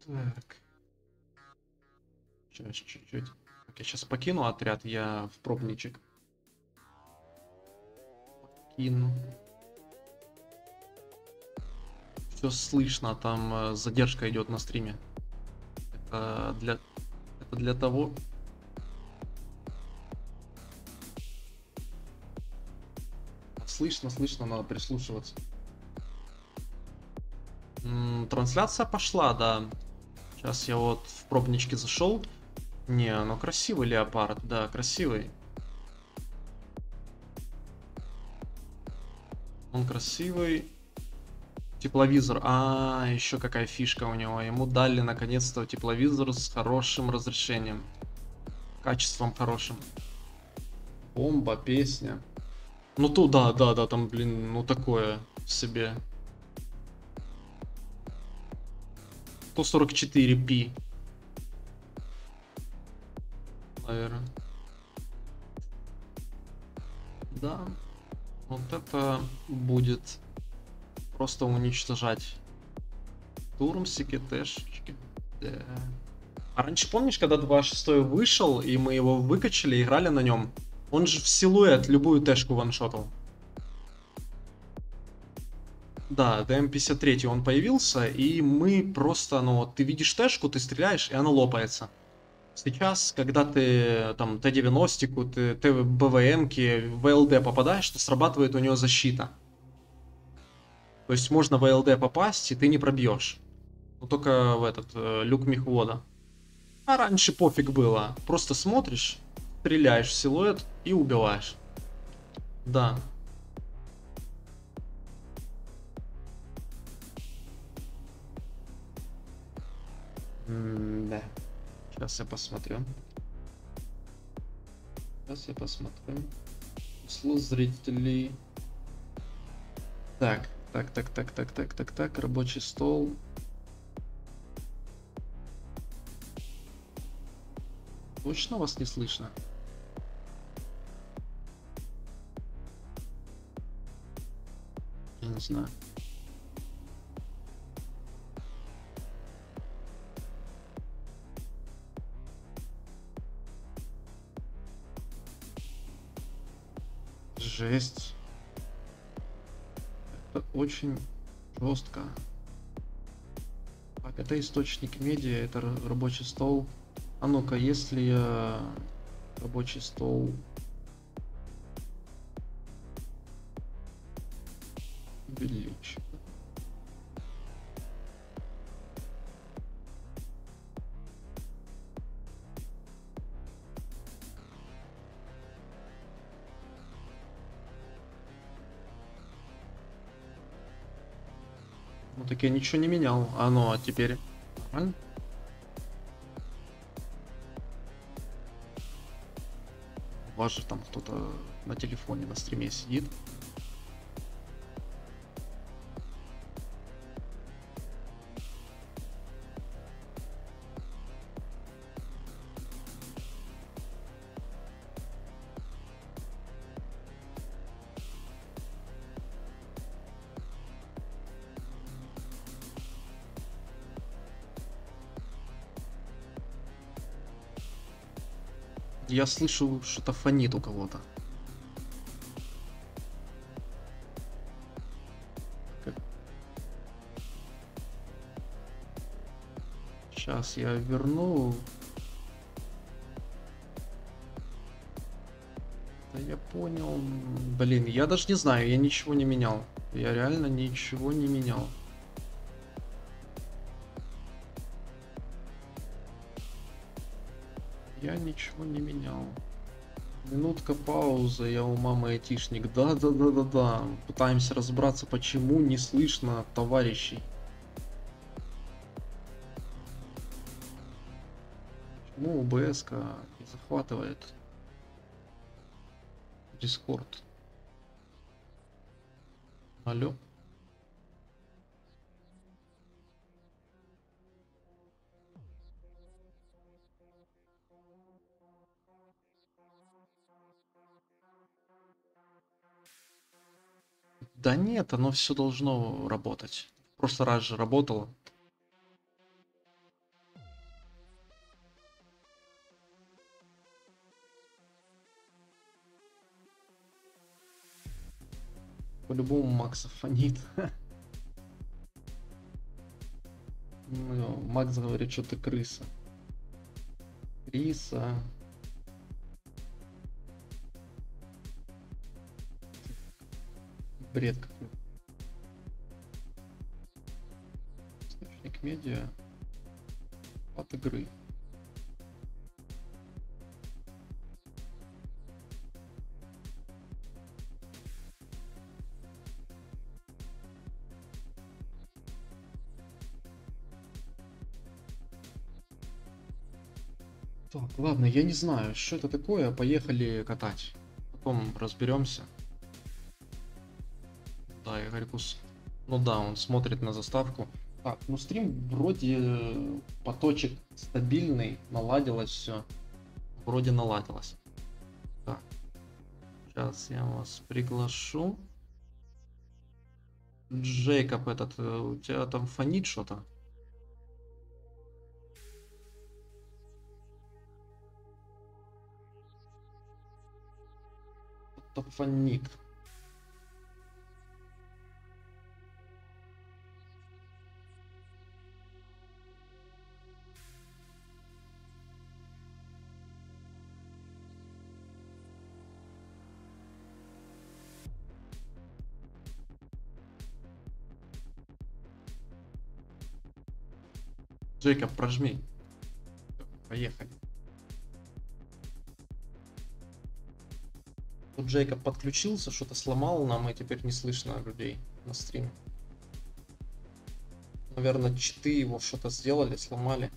Так. Сейчас чуть-чуть. Так, я сейчас покину отряд, я в пробничек кину. Все слышно, там задержка идет на стриме. Это для того. Слышно, слышно, надо прислушиваться. Трансляция пошла, да. Сейчас я вот в пробничке зашел. Не, ну красивый леопард, да, красивый. Он красивый. Тепловизор. Еще какая фишка у него. Ему дали наконец-то тепловизор с хорошим разрешением. Качеством хорошим. Бомба, песня. Ну то да, там, блин, ну такое себе. 144p. Наверное. Да. Вот это будет просто уничтожать. Турмсики, тэшечки. Да. А раньше помнишь, когда 2.6 вышел, и мы его выкачали, играли на нем? Он же в силуэт любую тэшку ваншотал. Да, ДМ-53 он появился, и мы просто, ну вот, ты видишь тэшку, ты стреляешь, и она лопается. Сейчас, когда ты там Т-90-ку, ты БВМ-ки, в ЛД попадаешь, то срабатывает у него защита. То есть можно в ЛД попасть, и ты не пробьешь. Ну только в этот люк мехвода. А раньше пофиг было. Просто смотришь, стреляешь в силуэт и убиваешь. Да. Да. Сейчас я посмотрю. Сейчас я посмотрю. Число зрителей. Так. Рабочий стол. Точно вас не слышно? Я не знаю. Жесть. Это очень жестко. Так, это источник медиа, это рабочий стол. А ну-ка, если я рабочий стол увеличу. Ну так я ничего не менял. А ну, а теперь нормально? У вас же там кто-то на телефоне на стриме сидит. Я слышу, что-то фонит у кого-то. Сейчас я верну. Да я понял. Блин, я даже не знаю, я ничего не менял. Я реально ничего не менял. Я ничего не менял. Минутка паузы, я у мамы айтишник. Да. Пытаемся разобраться, почему не слышно товарищей. Почему ОБС-ка не захватывает Дискорд? Алло? Да нет, оно все должно работать. В прошлый раз же работало. По-любому Макса фонит. Ну, Макс говорит, что ты крыса. Криса. Бред какой-то. Источник медиа от игры. Так, ладно, я не знаю, что это такое. Поехали катать. Потом разберемся. Да, Игорькус. Ну да, он смотрит на заставку. Так, ну стрим вроде поточек стабильный, наладилось все. Вроде наладилось. Так, сейчас я вас приглашу. Джейкоб этот, у тебя там фонит что-то? Что-то фонит. Джейкоб, прожми. Поехали. Тут Джейкоб подключился, что-то сломал нам, и теперь не слышно людей на стриме. Наверное, читы его что-то сделали, сломали.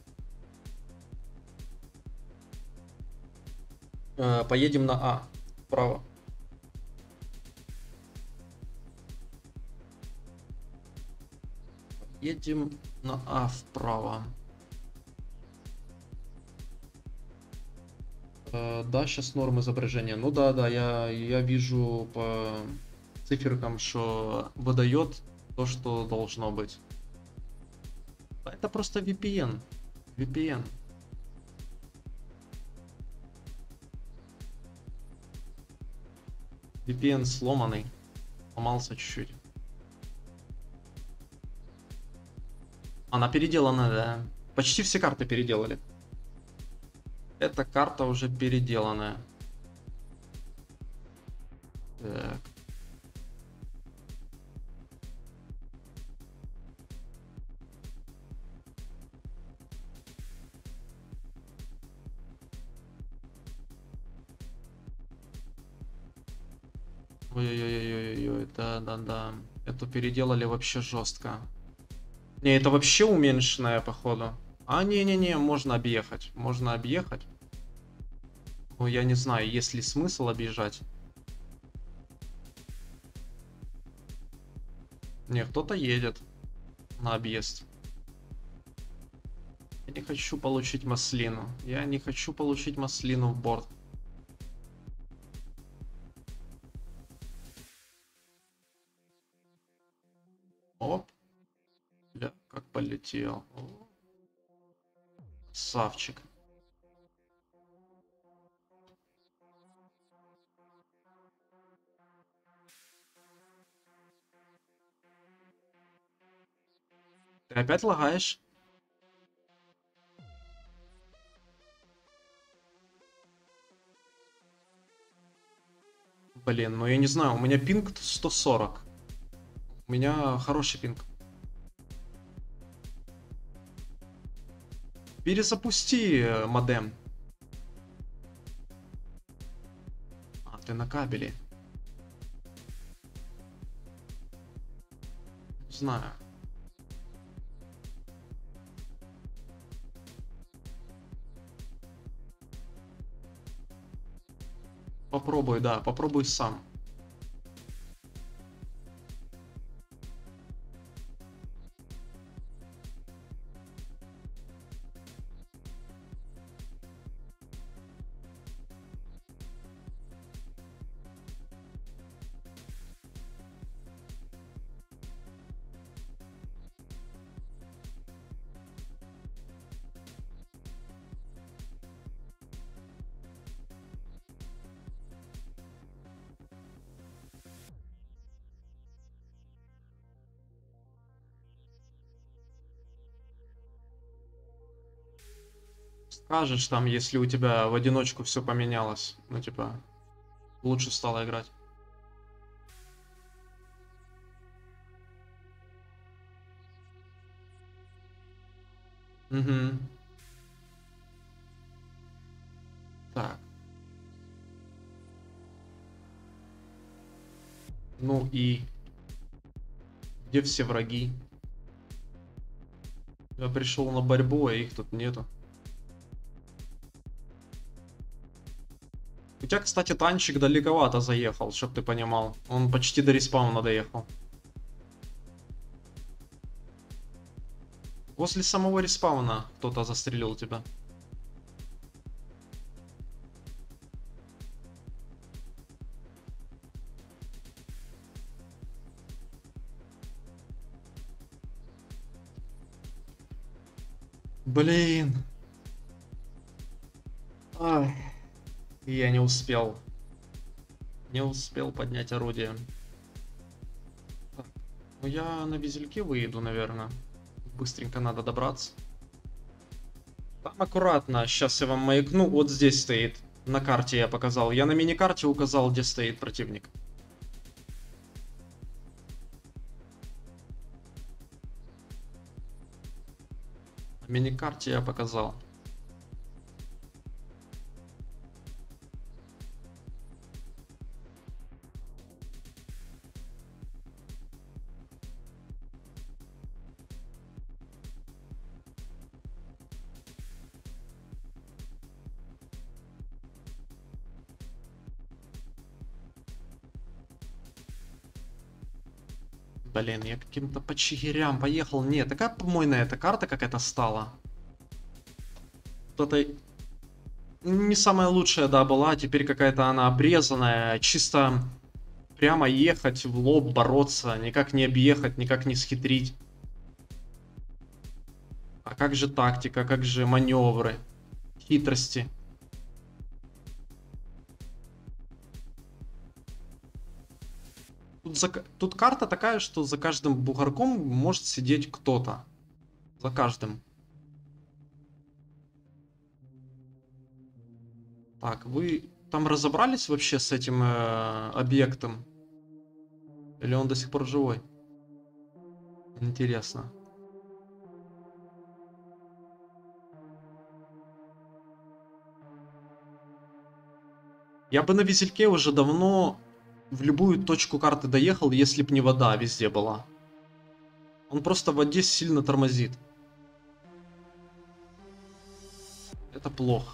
Поедем на А. Вправо. Едем на А вправо. Да, сейчас норм изображения. Ну да, да, я вижу по циферкам, что выдает то, что должно быть. Это просто VPN. VPN. VPN сломанный. Сломался чуть-чуть. Она переделана, да. Почти все карты переделали. Эта карта уже переделанная. Так. Ой-ой-ой-ой-ой, да-да-да. Эту переделали вообще жестко. Не, это вообще уменьшенная, походу. А, не-не-не, можно объехать. Можно объехать. Ну, я не знаю, есть ли смысл объезжать. Не, кто-то едет на объезд. Я не хочу получить маслину. Я не хочу получить маслину в борт. Оп. Бля, как полетел. О, красавчик. Ты опять лагаешь? Блин, ну я не знаю, у меня пинг 140. У меня хороший пинг. Перезапусти модем. А, ты на кабеле. Не знаю. Попробуй, да, попробуй сам. Скажешь там, если у тебя в одиночку все поменялось. Ну, типа, лучше стало играть. Угу. Так. Ну и где все враги? Я пришел на борьбу, а их тут нету. У тебя, кстати, танчик далековато заехал, чтоб ты понимал. Он почти до респауна доехал. Возле самого респауна кто-то застрелил тебя. Блин. Ай. Я не успел. Не успел поднять орудие. Так, ну я на визельке выеду, наверное. Быстренько надо добраться. Там аккуратно. Сейчас я вам маякну. Вот здесь стоит. На карте я показал. Я на миникарте указал, где стоит противник. На миникарте я показал. Блин, я каким-то по чигирям поехал. Нет, такая помойная эта карта какая-то стала. Вот это не самая лучшая, да, была. Теперь какая-то она обрезанная. Чисто прямо ехать в лоб, бороться. Никак не объехать, никак не схитрить. А как же тактика, как же маневры, хитрости? Тут карта такая, что за каждым бугорком может сидеть кто-то. За каждым. Так, вы там разобрались вообще с этим объектом? Или он до сих пор живой? Интересно. Я бы на визельке уже давно в любую точку карты доехал, если б не вода везде была. Он просто в воде сильно тормозит. Это плохо.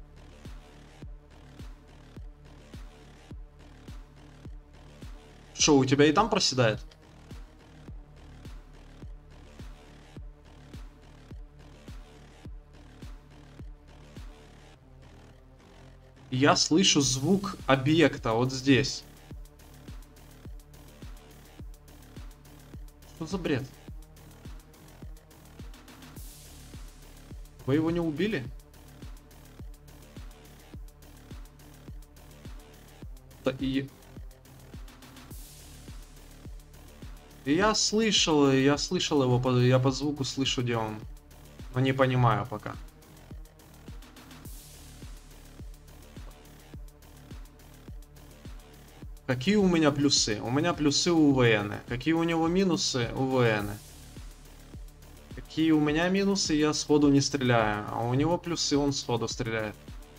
Что, у тебя и там проседает? Я слышу звук объекта вот здесь. Что за бред? Вы его не убили? Да и... Я слышал его, я по звуку слышу, где он. Но не понимаю пока. Какие у меня плюсы? У меня плюсы у ВН. Какие у него минусы? У ВН. Какие у меня минусы? Я сходу не стреляю. А у него плюсы, он сходу стреляет.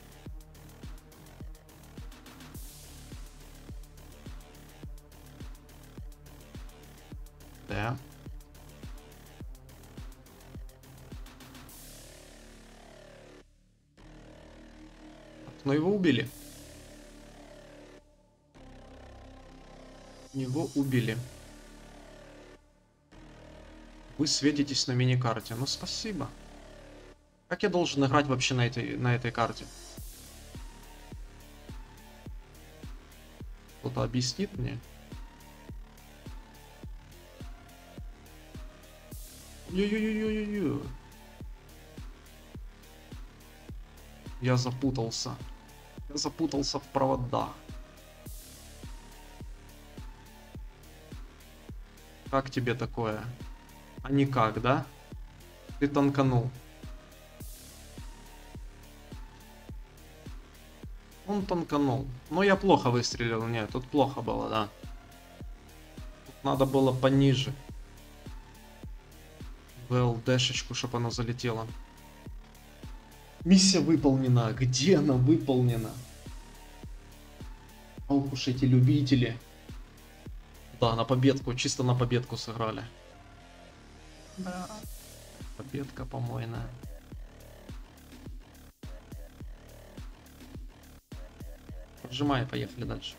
Да. Но его убили. Его убили. Вы светитесь на миникарте. Ну, спасибо. Как я должен играть вообще на этой карте? Кто-то объяснит мне? Ю-ю-ю-ю-ю-ю. Я запутался. Я запутался в проводах. Как тебе такое? А никак, да? Ты танканул. Он танканул. Но я плохо выстрелил. Нет, тут плохо было, да. Тут надо было пониже. ВЛДшечку, чтобы она залетела. Миссия выполнена. Где она выполнена? Ох уж эти любители. Да, на победку. Чисто на победку сыграли. Да. Победка помойная. Прожимай, поехали дальше.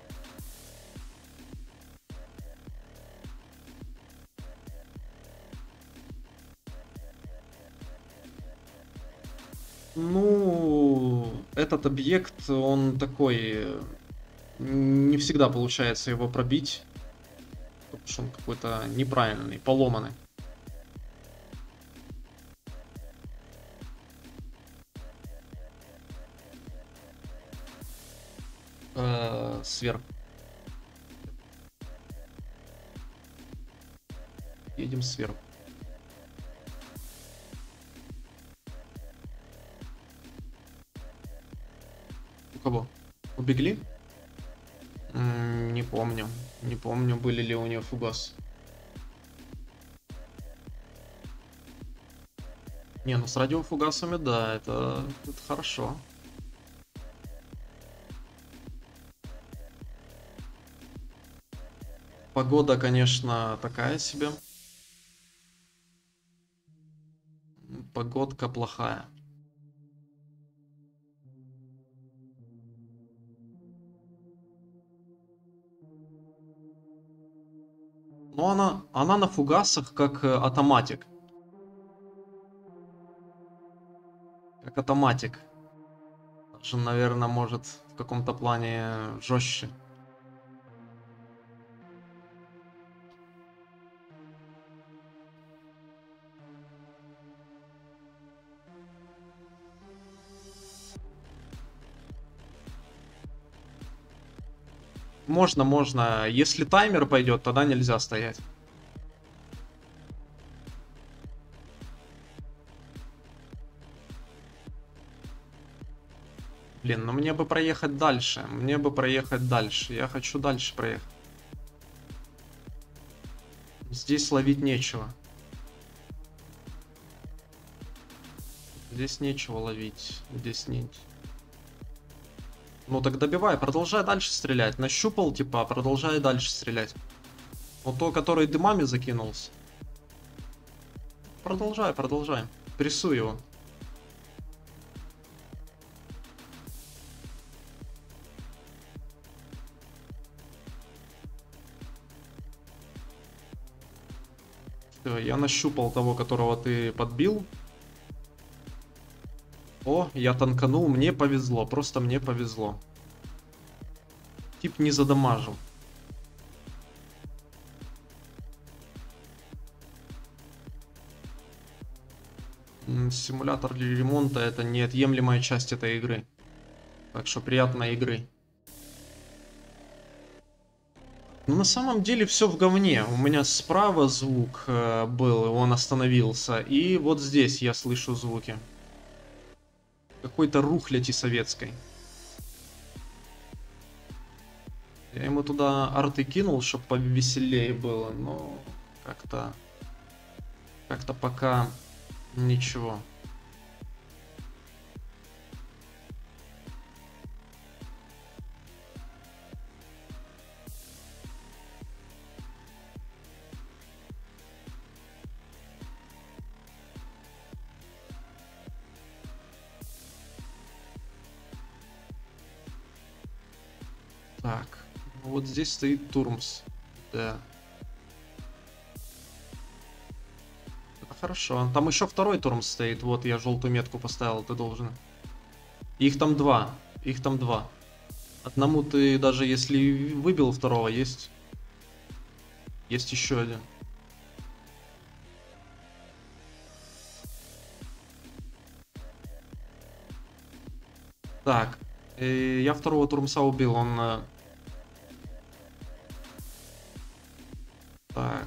Ну, этот объект, он такой... Не всегда получается его пробить. Потому что он какой-то неправильный, поломанный. Сверху. Едем сверху. У кого? Убегли? Не помню. Не помню, были ли у нее фугас. Не, ну с радиофугасами, да, это хорошо. Погода, конечно, такая себе. Погодка плохая. Но она на фугасах как автоматик. Как автоматик. Даже, наверное, может в каком-то плане жестче. Можно, можно. Если таймер пойдет, тогда нельзя стоять. Блин, ну мне бы проехать дальше. Мне бы проехать дальше. Я хочу дальше проехать. Здесь ловить нечего. Здесь нечего ловить. Здесь нет. Ну так добивай, продолжай дальше стрелять. Нащупал, типа, продолжай дальше стрелять. Ну то, который дымами закинулся. Продолжай, продолжай. Прессуй его. Все, я нащупал того, которого ты подбил. О, я танканул, мне повезло, просто мне повезло. Тип не задамажил. Симулятор для ремонта — это неотъемлемая часть этой игры. Так что приятной игры. Ну, на самом деле все в говне. У меня справа звук был, он остановился. И вот здесь я слышу звуки. Какой-то рухляти советской. Я ему туда арты кинул, чтобы повеселее было, но как-то пока ничего. Так, вот здесь стоит Турмс. Да. Это хорошо. Там еще второй Турмс стоит. Вот я желтую метку поставил, ты должен. Их там два. Их там два. Одному ты даже если выбил второго, есть еще один. Так, я второго Турмса убил, он... Так.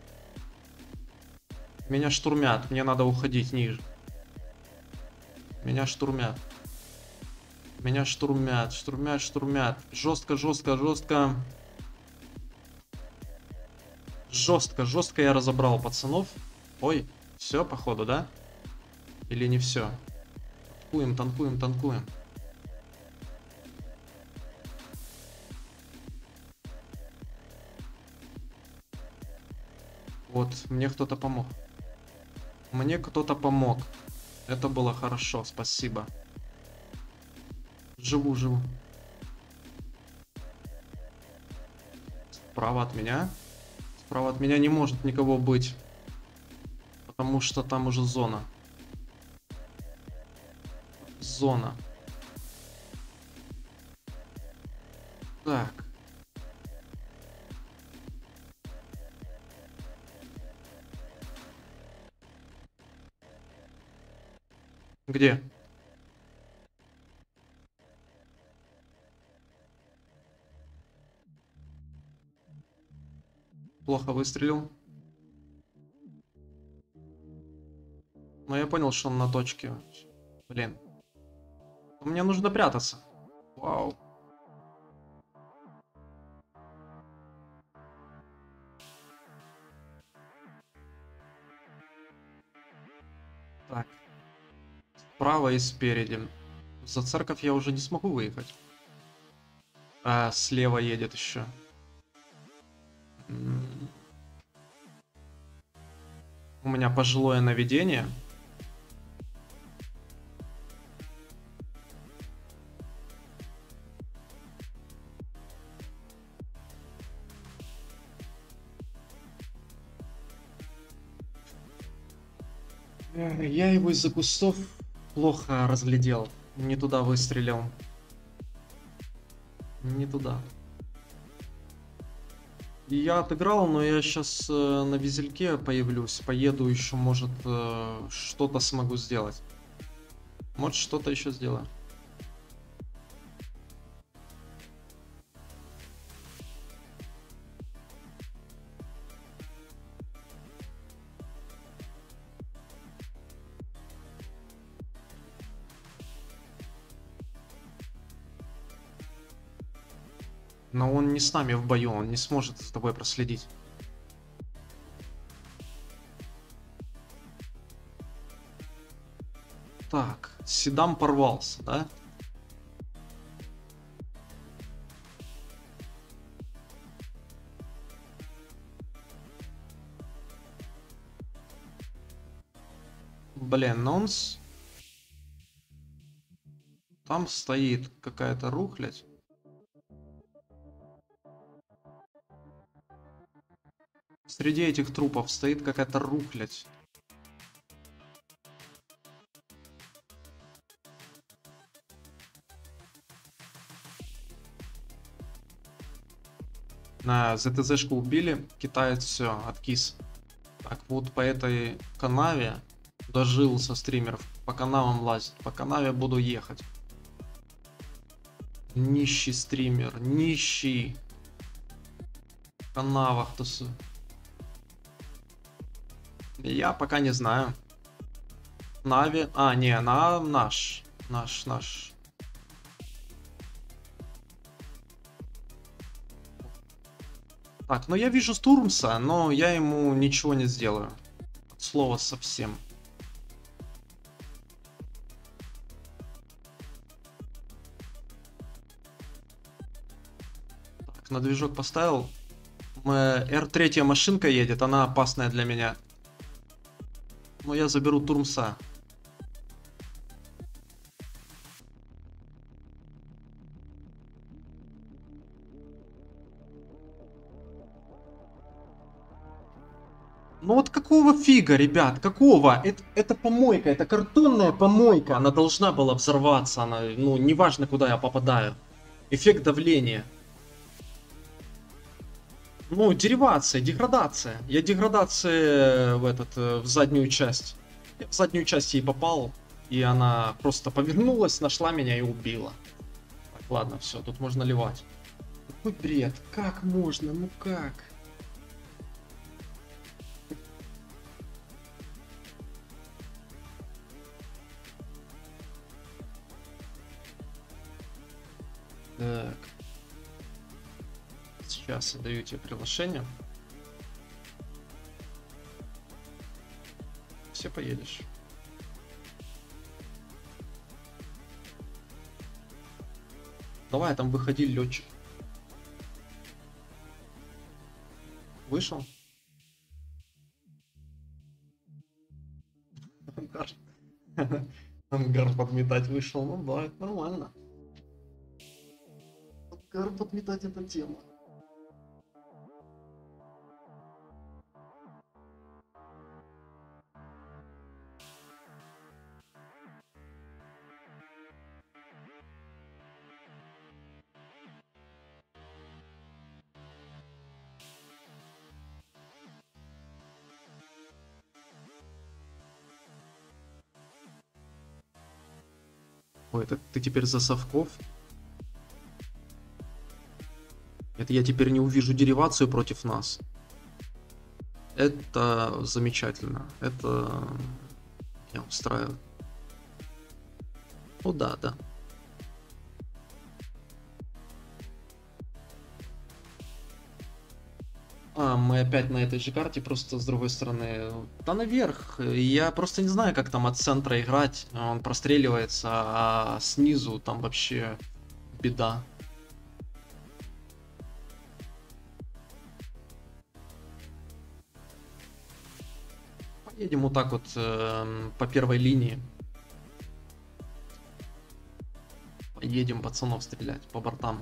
Меня штурмят, мне надо уходить ниже. Меня штурмят. Меня штурмят, штурмят, штурмят. Жестко, жестко, жестко. Жестко, жестко я разобрал пацанов. Ой, все, походу, да? Или не все? Танкуем, танкуем, танкуем. Вот, мне кто-то помог. Мне кто-то помог. Это было хорошо, спасибо. Живу, живу. Справа от меня. Справа от меня не может никого быть. Потому что там уже зона. Зона. Так. Где? Плохо выстрелил. Но я понял, что он на точке. Блин. Мне нужно прятаться. Вау. Так. Справа и спереди. За церковь я уже не смогу выехать. А, слева едет еще. У меня пожилое наведение. Я его из-за кустов плохо разглядел. Не туда выстрелил. Не туда. Я отыграл, но я сейчас на визельке появлюсь. Поеду еще, может, что-то смогу сделать. Может, что-то еще сделаю. Но он не с нами в бою, он не сможет за тобой проследить. Так, Седам порвался, да? Блин, нонс. Там стоит какая-то рухлядь. Среди этих трупов стоит какая-то рухлядь. На ЗТЗшку убили, китаец все, откис. Так, вот по этой канаве дожил со стримеров. По канавам лазит. По канаве буду ехать. Нищий стример, нищий. В канавах тусу. Я пока не знаю. Нави. А, не, наш. Наш. Так, ну я вижу Стурмса, но я ему ничего не сделаю. От слова совсем. Так, на движок поставил. R3 машинка едет, она опасная для меня. Но я заберу Турмса. Ну вот какого фига, ребят, какого? Это помойка, это картонная помойка. Она должна была взорваться. Она, ну, неважно, куда я попадаю. Эффект давления. Ну, деривация, деградация. Я деградация в заднюю часть. Я в заднюю часть ей попал, и она просто повернулась, нашла меня и убила. Так, ладно, все, тут можно ливать. Какой бред, как можно, ну как? Так. Сейчас я даю тебе приглашение. Все поедешь. Давай, там выходи, летчик. Вышел? Ангар. Ангар подметать вышел. Ну да, это нормально. Ангар подметать — это тема. Ой, это ты теперь за совков? Это я теперь не увижу деривацию против нас. Это замечательно. Это меня устраивает. Ну да, да. А, мы опять на этой же карте, просто с другой стороны. Да наверх. Я просто не знаю, как там от центра играть. Он простреливается, а снизу там вообще беда. Поедем вот так вот по первой линии. Поедем пацанов стрелять по бортам.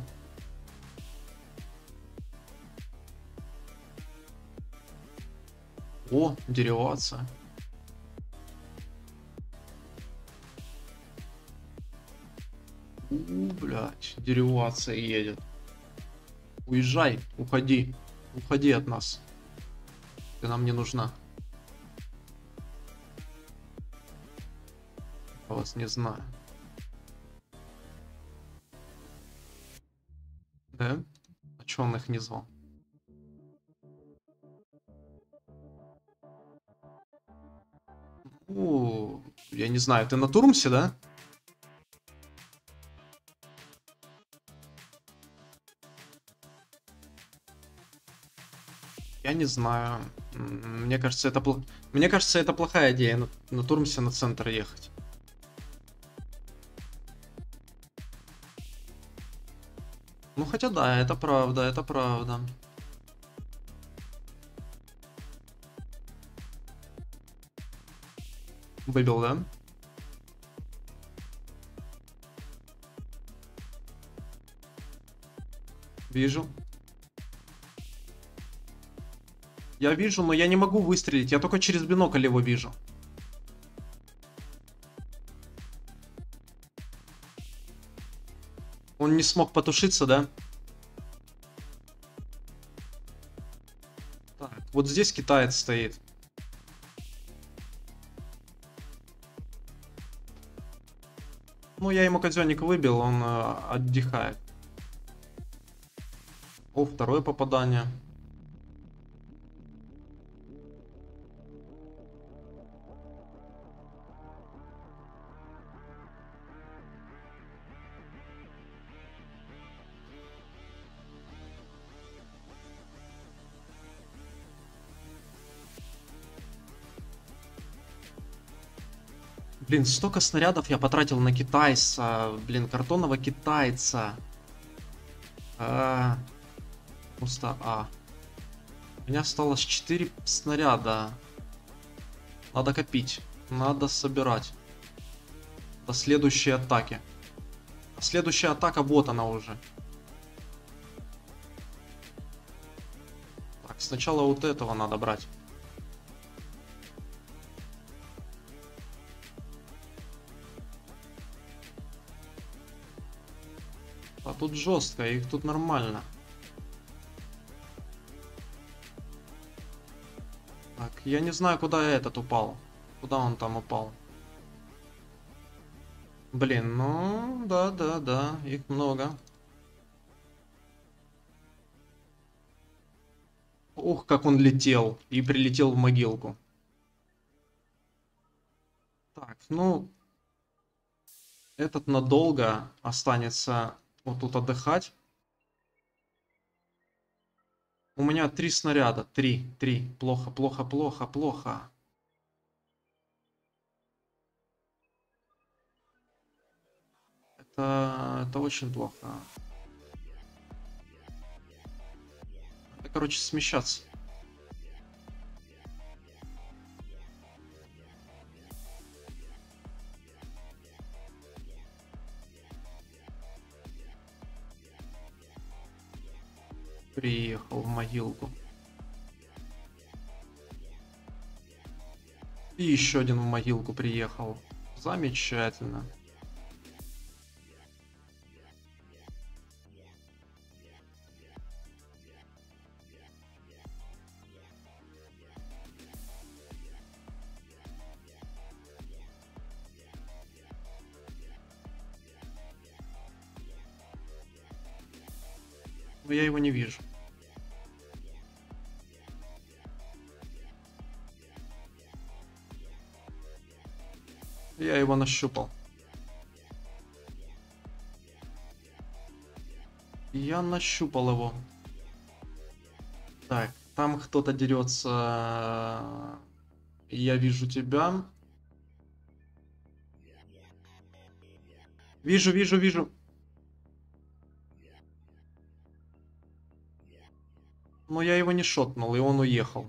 О, деривация. Блять, деривация едет. Уезжай, уходи. Уходи от нас. Ты нам не нужна. Я вас не знаю. Да? А чё он их не звал? О, я не знаю, ты на Турмсе, да? Я не знаю. Мне кажется, мне кажется, это плохая идея на Турмсе на центр ехать. Ну хотя да, это правда, это правда. Выбил, да? Вижу. Я вижу, но я не могу выстрелить. Я только через бинокль его вижу. Он не смог потушиться, да? Так, вот здесь китаец стоит. Ну, я ему казённик выбил, он отдыхает. О, второе попадание. Блин, столько снарядов я потратил на китайца. Блин, картонного китайца. Просто У меня осталось 4 снаряда. Надо копить. Надо собирать. До следующей атаки. Следующая атака, вот она уже. Так, сначала вот этого надо брать. А тут жестко, их тут нормально. Так, я не знаю, куда этот упал. Куда он там упал? Блин, ну, да, их много. Ух, как он летел и прилетел в могилку. Так, ну, этот надолго останется Вот тут отдыхать. У меня 3 снаряда. 3. Плохо, плохо, плохо, плохо. Это очень плохо. Это, короче, смещаться. Приехал в могилку. И еще один в могилку приехал. Замечательно. Но я его не вижу. Я его нащупал. Я нащупал его. Так, там кто-то дерется. Я вижу тебя. Вижу, вижу, вижу. Но я его не шотнул, и он уехал.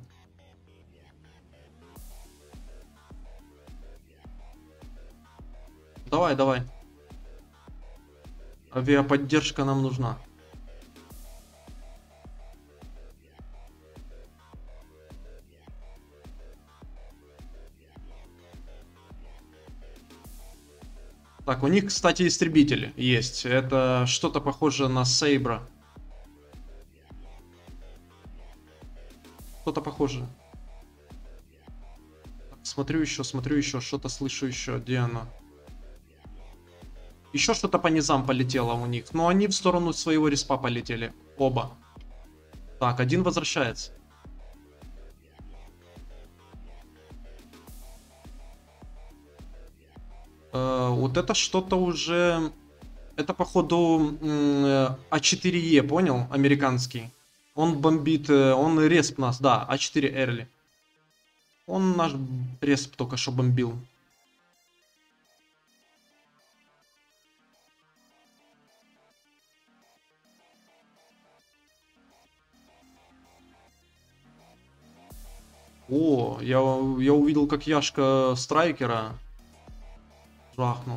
Давай, давай. Авиаподдержка нам нужна. Так, у них, кстати, истребители есть. Это что-то похоже на Сейбра. Что-то похоже. Смотрю еще, что-то слышу еще. Где оно? Еще что-то по низам полетело у них. Но они в сторону своего респа полетели. Оба. Так, один возвращается. Вот это что-то уже... Это, походу, А4Е, понял? Американский. Он бомбит, он респ нас, да, А4 Эрли. Он наш респ только что бомбил. О, я увидел, как Яшка Страйкера жахнул.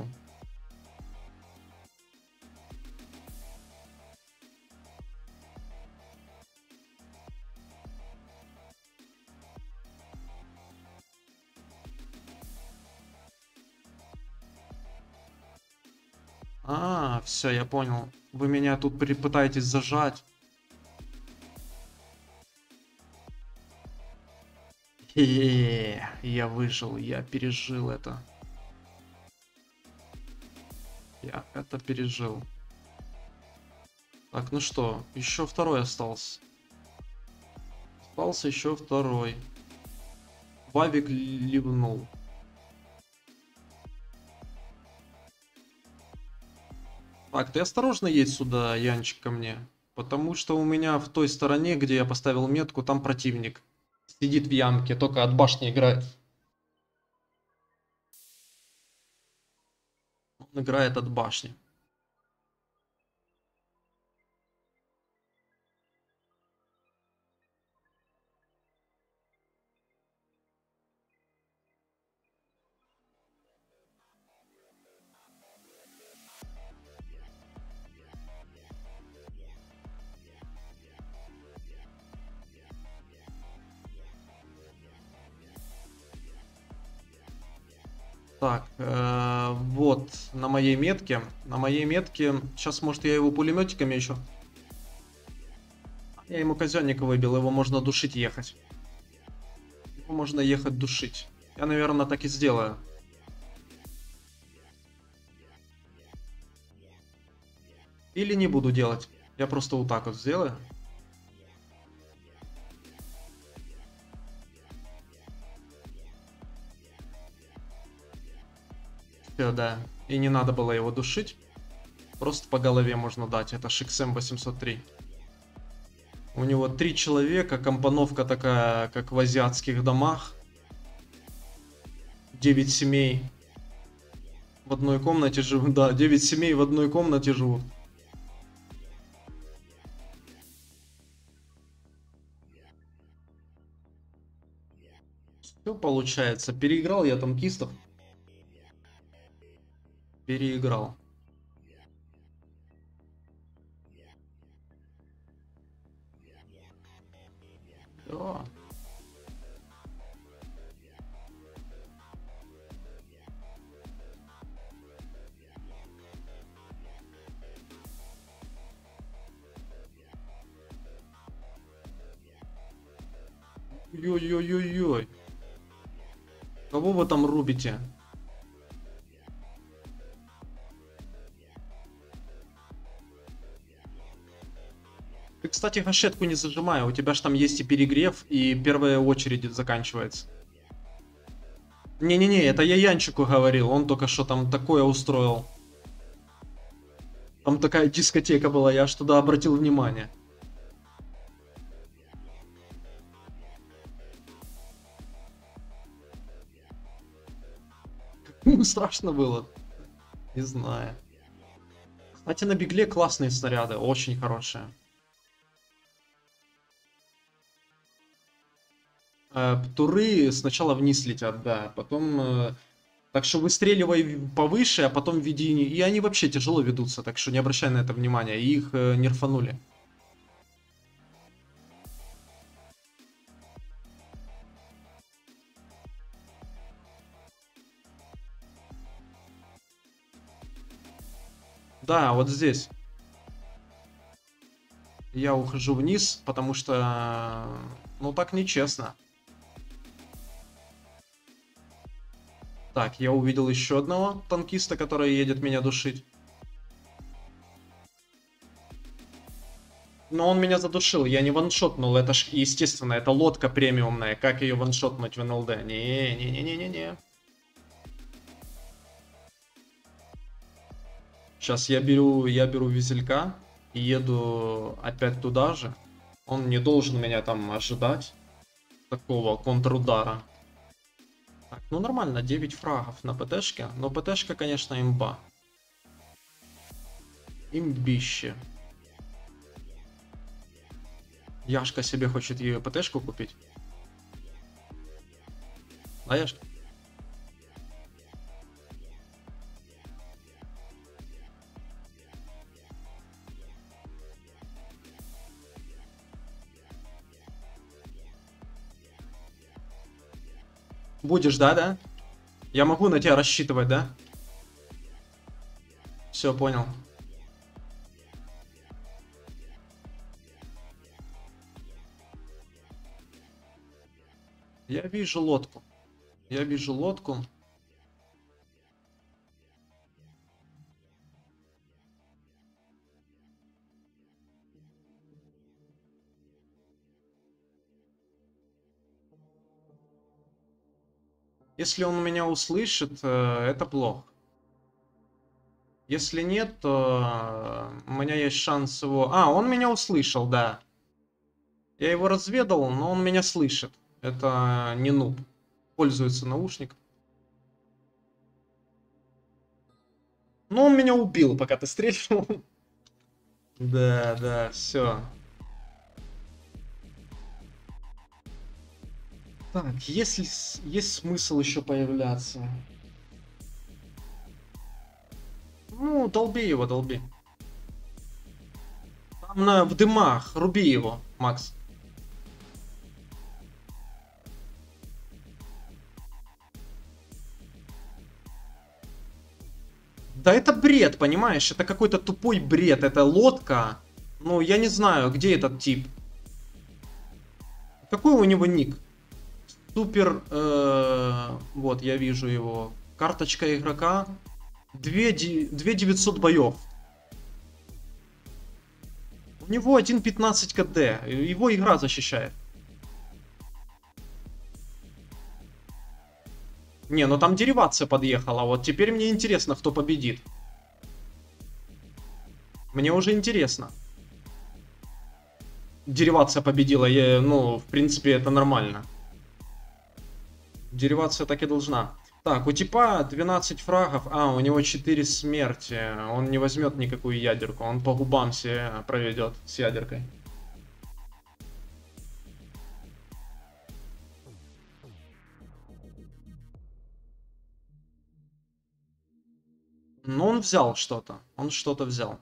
А, все, я понял. Вы меня тут пытаетесь зажать. Я выжил, я пережил это. Я это пережил. Так, ну что, еще второй остался. Остался еще второй. Вавик ливнул. Так, ты осторожно едь сюда, Янчик, ко мне. Потому что у меня в той стороне, где я поставил метку, там противник. Сидит в ямке, только от башни играет. Он играет от башни. Так, вот на моей метке. На моей метке. Сейчас, может, я его пулеметиками еще. Я ему казенника выбил, его можно душить ехать. Его можно ехать душить. Я, наверное, так и сделаю. Или не буду делать. Я просто вот так вот сделаю. Все, да. И не надо было его душить. Просто по голове можно дать. Это XM 803. У него 3 человека, компоновка такая, как в азиатских домах. 9 семей в одной комнате живут. Да, 9 семей в одной комнате живут. Все получается. Переиграл я танкистов. Переиграл. Да. Ой-ой-ой-ой. Кого вы там рубите? Ты, кстати, гашетку не зажимай. У тебя же там есть и перегрев, и первая очередь заканчивается. Не-не-не, это я Янчику говорил. Он только что там такое устроил. Там такая дискотека была, я аж туда обратил внимание. Ему страшно было. Не знаю. Кстати, на Бигле классные снаряды, очень хорошие. Туры сначала вниз летят, да, потом... Так что выстреливай повыше, а потом веди... И они вообще тяжело ведутся, так что не обращай на это внимания. И их нерфанули. Да, вот здесь. Я ухожу вниз, потому что... Ну так нечестно. Так, я увидел еще одного танкиста, который едет меня душить. Но он меня задушил, я не ваншотнул, это ж естественно, это лодка премиумная, как ее ваншотнуть в НЛД? Не-не-не-не-не. Сейчас я беру визелька и еду опять туда же. Он не должен меня там ожидать, такого контрудара. Так, ну нормально, 9 фрагов на ПТшке, но ПТшка, конечно, имба. Имбище. Яшка себе хочет ее ПТшку купить. Да, Яшка? Будешь, да? Я могу на тебя рассчитывать, да? Все, понял. Я вижу лодку. Я вижу лодку. Если он меня услышит, это плохо. Если нет, то у меня есть шанс его... А, он меня услышал, да. Я его разведал, но он меня слышит. Это не нуб. Пользуется наушником. Но он меня убил, пока ты стрелял. Да, да, все. Так, есть смысл еще появляться? Ну, долби его, долби. Там в дымах, руби его, Макс. Да это бред, понимаешь? Это какой-то тупой бред. Это лодка. Ну, я не знаю, где этот тип. Какой у него ник? Супер... вот, я вижу его. Карточка игрока. 2900 боев. У него 1.15 КД. Его игра защищает. Не, ну там деривация подъехала. Вот теперь мне интересно, кто победит. Мне уже интересно. Деривация победила, ну, в принципе, это нормально. Деривация так и должна. Так, у типа 12 фрагов, у него 4 смерти. Он не возьмет никакую ядерку, он по губам себе проведет с ядеркой. Но он взял что-то, он что-то взял.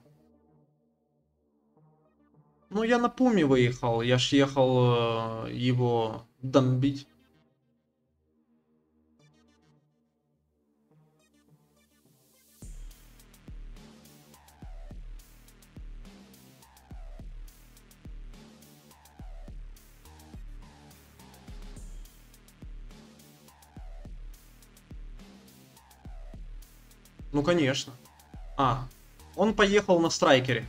Ну, я на Пуме выехал, я ж ехал его домбить. Ну, конечно. Он поехал на страйкере.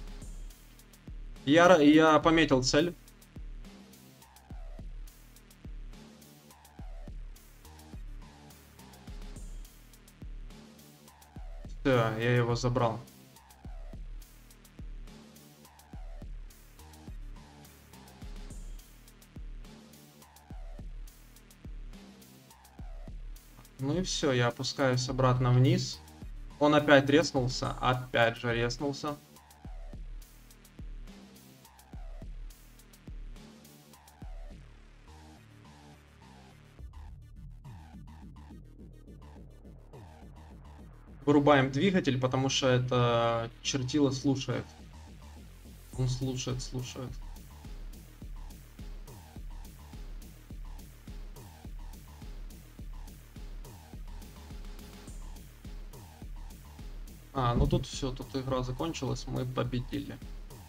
Я пометил цель. Все, я его забрал. Ну и все, я опускаюсь обратно вниз. Он опять резнулся, опять же резнулся. Вырубаем двигатель, потому что это чертило слушает. Он слушает. Ну тут все, тут игра закончилась, мы победили.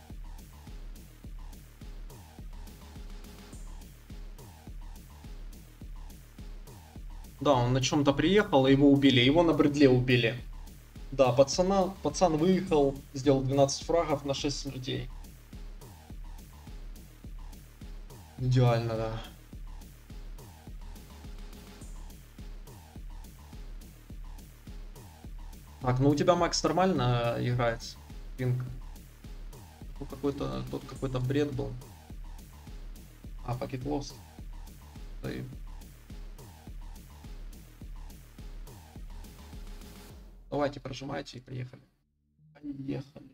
Да, он на чем-то приехал, и его убили. Его на бредле убили. Да, пацан выехал, сделал 12 фрагов на 6 смертей. Идеально, да. Так, ну у тебя Макс нормально играет? Пинг. Тут какой-то бред был. Пакет Lost. Давайте, прожимайте и поехали. Поехали.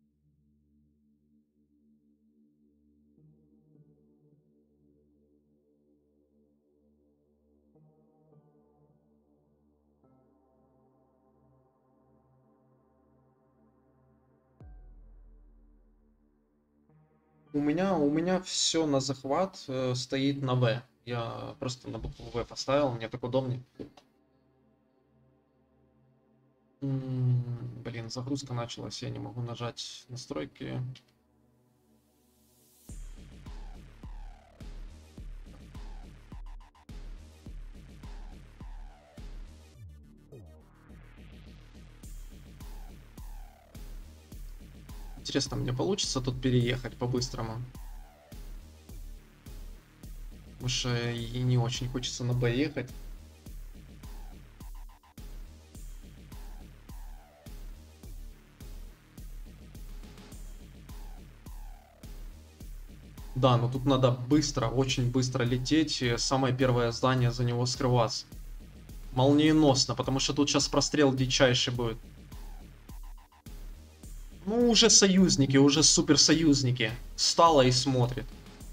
У меня все на захват стоит на В. Я просто на букву В поставил, мне так удобнее. Блин, загрузка началась, я не могу нажать настройки. Интересно, мне получится тут переехать по-быстрому? Потому что и не очень хочется на Б ехать. Да, но тут надо быстро, очень быстро лететь, и самое первое здание за него скрываться. Молниеносно, потому что тут сейчас прострел дичайший будет. Ну, уже союзники, уже суперсоюзники. Встала и смотрит.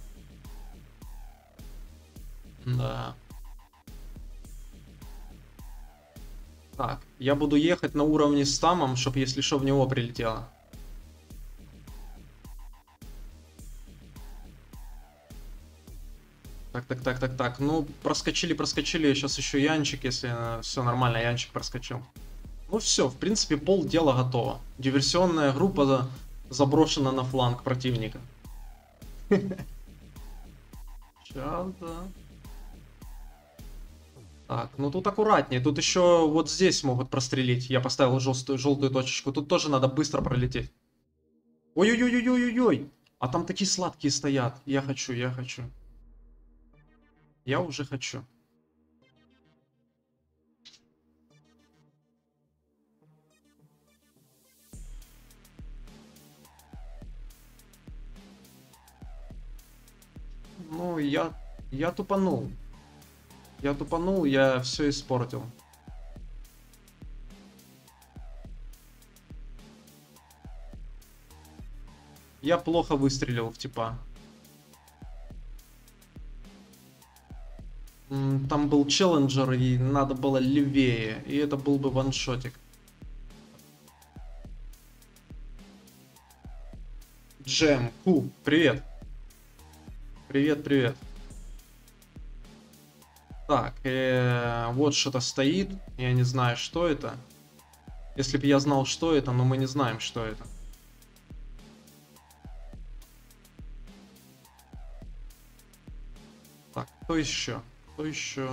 Да. Так, я буду ехать на уровне с Тамом, чтобы если что в него прилетело. Так. Ну, проскочили. Сейчас еще Янчик, если все нормально, Янчик проскочил. Ну все, в принципе, пол дела готово. Диверсионная группа заброшена на фланг противника. Сейчас, да. Так, ну тут аккуратнее. Тут еще вот здесь могут прострелить. Я поставил желтую точечку. Тут тоже надо быстро пролететь. Ой-ой-ой-ой-ой-ой. А там такие сладкие стоят. Я хочу. Я уже хочу. Я тупанул. Я тупанул, я все испортил. Я плохо выстрелил в типа. Там был челленджер, и надо было левее. И это был бы ваншотик. Джем, Ку, привет. Привет, привет. Так, вот что-то стоит. Я не знаю, что это. Если бы я знал, что это, но мы не знаем, что это. Так, кто еще? Кто еще?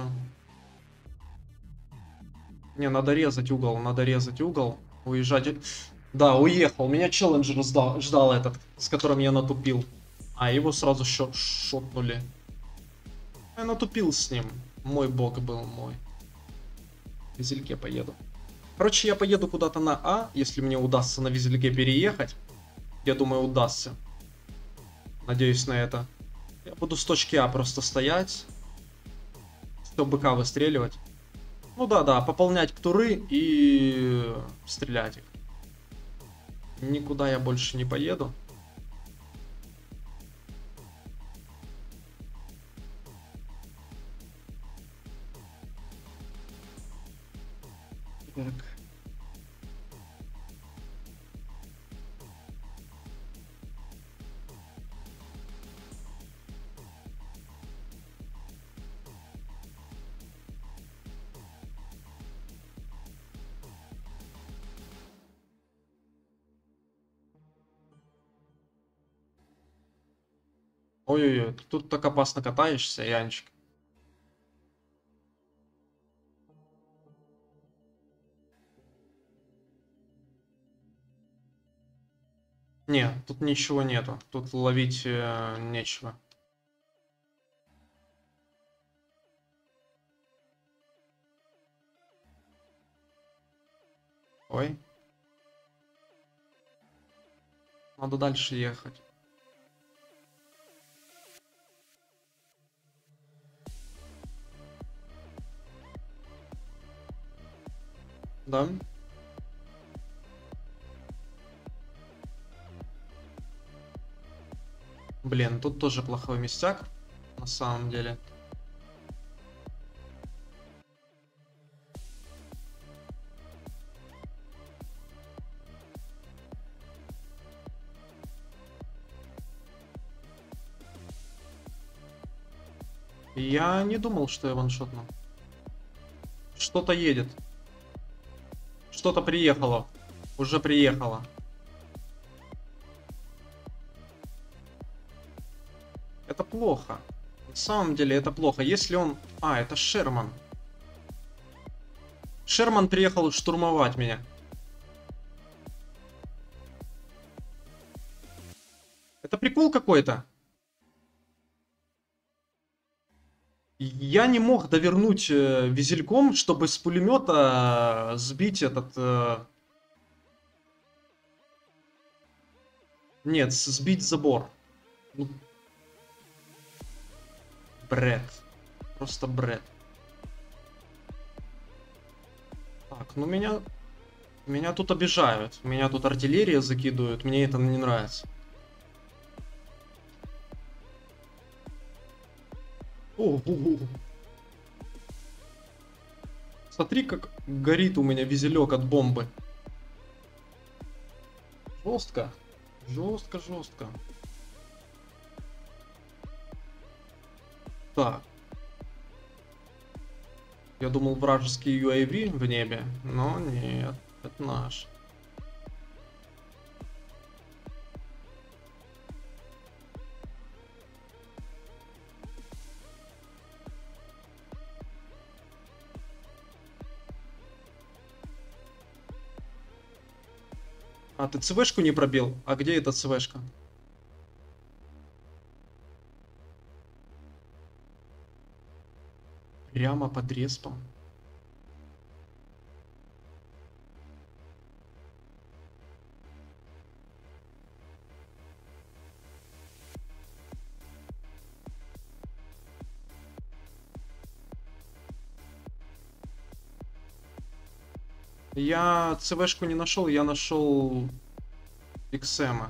Не, надо резать угол, надо резать угол. Уезжать. Да, уехал. Меня челленджер ждал этот, с которым я натупил. А его сразу шотнули. Я натупил с ним. Мой бог был мой. В визельке поеду. Короче, я поеду куда-то на А, если мне удастся на визельке переехать. Я думаю, удастся. Надеюсь на это. Я буду с точки А просто стоять. Все БК выстреливать. Ну да, пополнять ктуры и стрелять их. Никуда я больше не поеду. Так. Ой-ой-ой, тут так опасно катаешься, Янчик. Не, тут ничего нету. Тут ловить нечего. Ой. Надо дальше ехать. Да? Блин, тут тоже плохой местяк. На самом деле. Я не думал, что я ваншотну. Что-то едет. Что-то приехало. Уже приехало. Это плохо. На самом деле это плохо. Если он... А, это Шерман. Шерман приехал штурмовать меня. Это прикол какой-то. Я не мог довернуть визельком, чтобы с пулемета сбить этот... Нет, сбить забор. Ну, бред. Просто бред. Так, ну меня тут обижают. Меня тут артиллерия закидывают. Мне это не нравится. О, смотри, как горит у меня визелек от бомбы. Жестко. Жестко, жестко. Так. Я думал, вражеский UAV в небе, но нет, это наш. А, ты ЦВшку не пробил? А где эта ЦВшка? Прямо под респом. Я ЦВшку не нашел, я нашел XM.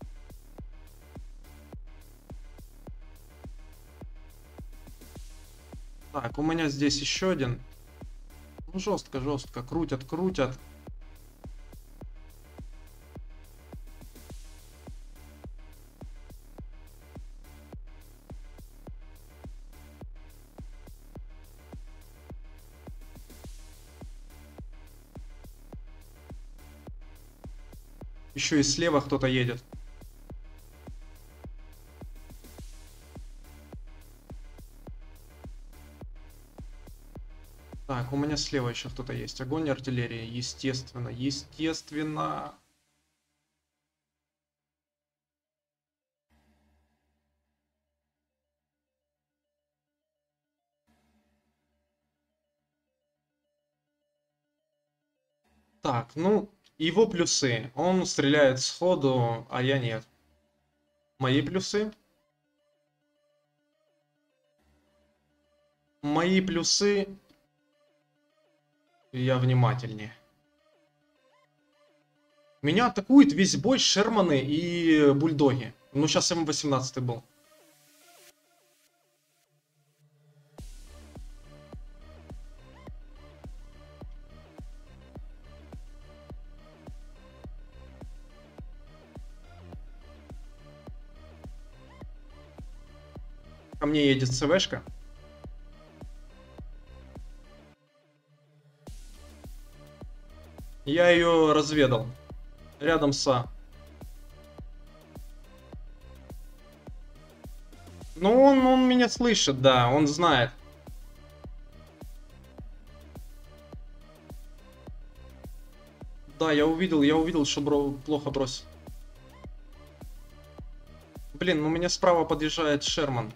Так, у меня здесь еще один. Ну, жестко, жестко. Крутят, крутят. Еще и слева кто-то едет. Так, у меня слева еще кто-то есть. Огонь артиллерии, естественно, естественно. Так, ну, его плюсы. Он стреляет сходу, а я нет. Мои плюсы. Мои плюсы. Я внимательнее. Меня атакует весь бой Шерманы и бульдоги. Ну, сейчас М18 был. Ко мне едет ЦВшка. Я ее разведал. Рядом с... Ну, он меня слышит, да, он знает. Да, я увидел, что плохо бросил. Блин, ну меня справа подъезжает Шерман.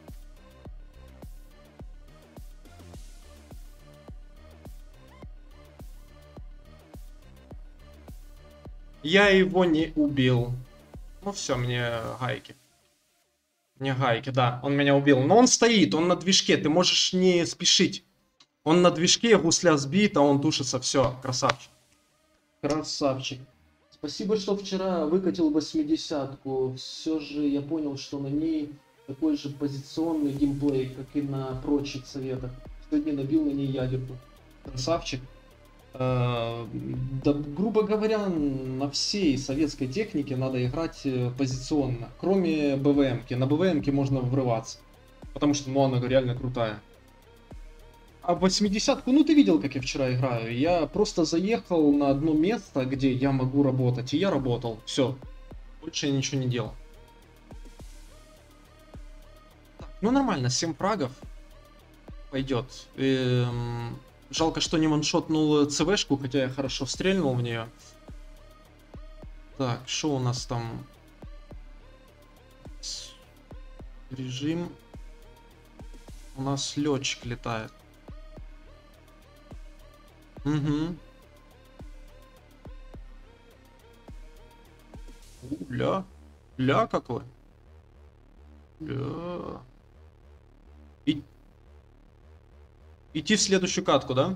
Я его не убил. Ну все, мне гайки. Мне гайки, да, он меня убил. Но он стоит, он на движке, ты можешь не спешить. Он на движке, гусля сбита, он тушится, все, красавчик. Красавчик. Спасибо, что вчера выкатил 80-ку. Все же я понял, что на ней такой же позиционный геймплей, как и на прочих советах. Сегодня набил на ней ядерку. Красавчик. Да, грубо говоря, на всей советской технике надо играть позиционно. Кроме БВМки. На БВМке можно врываться. Потому что ну, она реально крутая. А 80-ку, ну ты видел, как я вчера играю. Я просто заехал на одно место, где я могу работать. И я работал. Все. Больше я ничего не делал. Ну нормально, 7 фрагов. Пойдет. Жалко, что не ваншотнул ЦВшку, хотя я хорошо стрельнул в нее. Так, что у нас там? Режим. У нас летчик летает. Угу. Ля. Ля какой? Ля. И... Идти в следующую катку, да?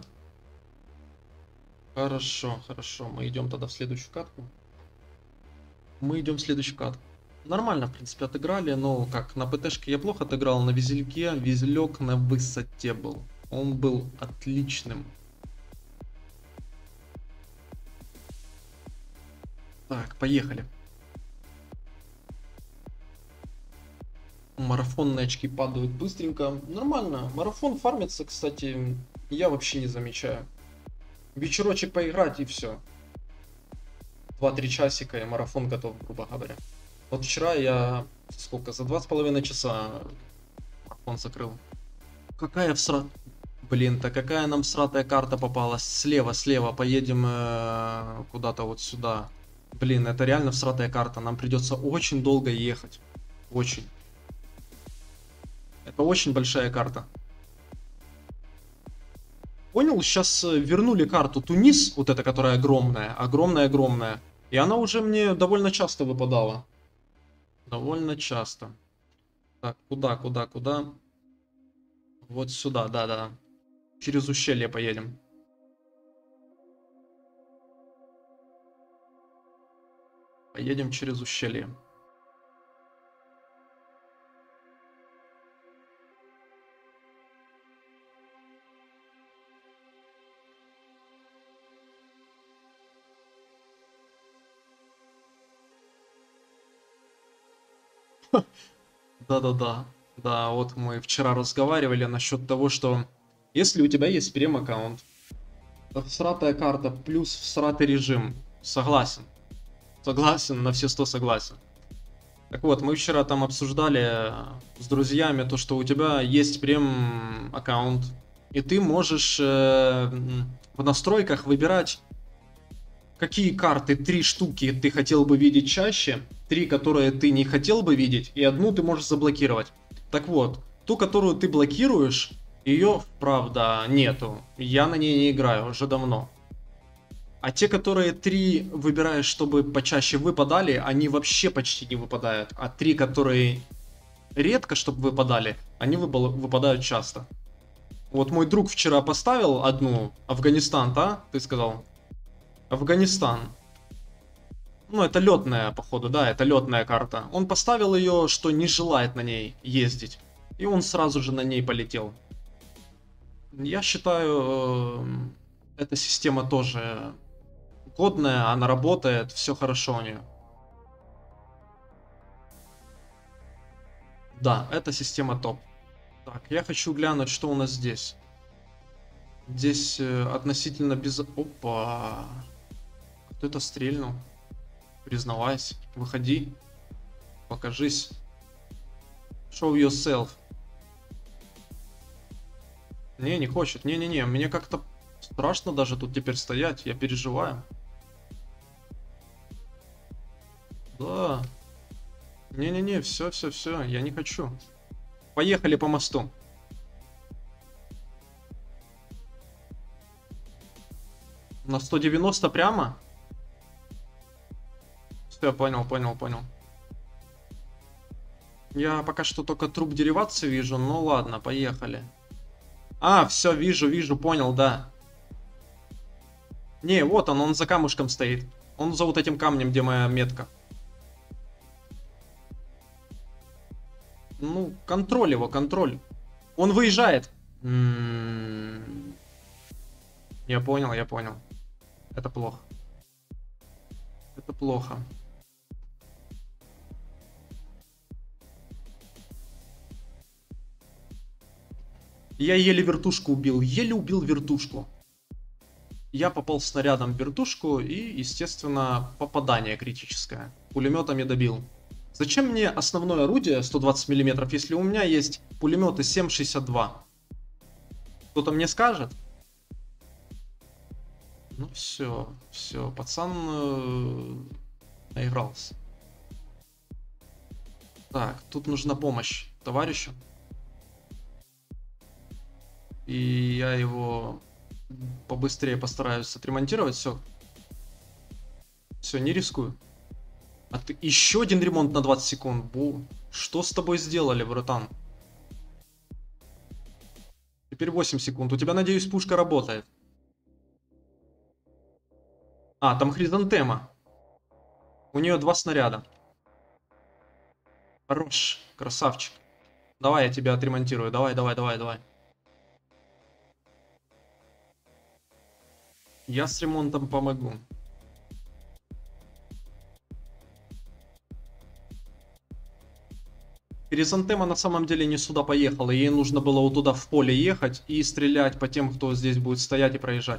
Хорошо, хорошо. Мы идем тогда в следующую катку. Мы идем в следующую катку. Нормально, в принципе, отыграли, но как, на ПТшке я плохо отыграл, на визельке визелек на высоте был. Он был отличным. Так, поехали. Марафонные очки падают быстренько. Нормально. Марафон фармится, кстати, я вообще не замечаю. Вечерочек поиграть и все. 2-3 часика и марафон готов, грубо говоря. Вот вчера я сколько, за 2,5 часа марафон закрыл. Какая всра... Блин, какая нам всратая карта попалась? Слева, слева, поедем куда-то вот сюда. Блин, это реально всратая карта, нам придется очень долго ехать. Очень. Это очень большая карта. Понял, сейчас вернули карту Тунис, вот эта, которая огромная, огромная-огромная. И она уже мне довольно часто выпадала. Довольно часто. Так, куда? Вот сюда, да-да. Через ущелье поедем. Поедем через ущелье. Да-да-да. Да, вот мы вчера разговаривали насчет того, что если у тебя есть прем-аккаунт, всратая карта плюс всратый режим, согласен. Согласен, на все 100 согласен. Так вот, мы вчера там обсуждали с друзьями то, что у тебя есть прем-аккаунт, и ты можешь в настройках выбирать, какие карты, 3 штуки ты хотел бы видеть чаще, 3, которые ты не хотел бы видеть, и одну ты можешь заблокировать. Так вот, ту, которую ты блокируешь, ее, правда, нету. Я на ней не играю уже давно. А те, которые 3 выбираешь, чтобы почаще выпадали, они вообще почти не выпадают. А 3, которые редко, чтобы выпадали, они выпадают часто. Вот мой друг вчера поставил одну, Афганистан, да, ты сказал? Афганистан. Ну, это летная, походу, да, это летная карта. Он поставил ее, что не желает на ней ездить. И он сразу же на ней полетел. Я считаю, эта система тоже годная, она работает, все хорошо у нее. Да, эта система топ. Так, я хочу глянуть, что у нас здесь. Здесь относительно без... Опа! Кто это стрельнул? Признавайся. Выходи. Покажись. Show yourself. Не хочет. Не-не-не, мне как-то страшно даже тут теперь стоять. Я переживаю. Да. Не-не-не, все, я не хочу. Поехали по мосту. На 190 прямо? Все, понял. Я пока что только труп деривации вижу, ну ладно, поехали. А, все, вижу, понял, да. Не, вот он за камушком стоит. Он за вот этим камнем, где моя метка. Ну, контроль его, контроль. Он выезжает. Я понял. Это плохо. Это плохо. Я еле вертушку убил. Еле убил вертушку. Я попал снарядом в вертушку и, естественно, попадание критическое. Пулеметами добил. Зачем мне основное орудие 120 мм, если у меня есть пулеметы 7,62? Кто-то мне скажет? Ну все, пацан наигрался. Так, тут нужна помощь товарищу. И я его побыстрее постараюсь отремонтировать. Все, не рискую. А ты еще один ремонт на 20 секунд. Что с тобой сделали, братан? Теперь 8 секунд. У тебя, надеюсь, пушка работает. А, там хризантема. У нее 2 снаряда. Хорош, красавчик. Давай я тебя отремонтирую. Давай. Я с ремонтом помогу. Хризантема на самом деле не сюда поехала. Ей нужно было вот туда в поле ехать и стрелять по тем, кто здесь будет стоять и проезжать.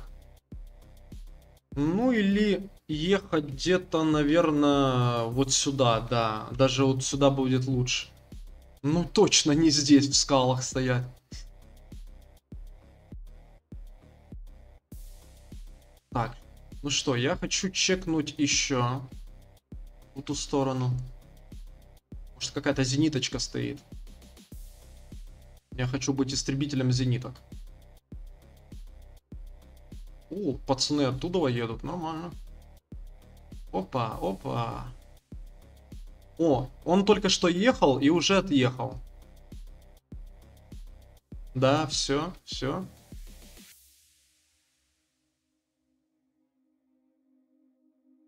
Ну или ехать где-то, наверное, вот сюда, да. Даже вот сюда будет лучше. Ну точно не здесь, в скалах стоять. Так, ну что, я хочу чекнуть еще в ту сторону. Может, какая-то зениточка стоит. Я хочу быть истребителем зениток. О, пацаны оттуда едут, нормально. Опа. О, он только что ехал и уже отъехал. Да, все.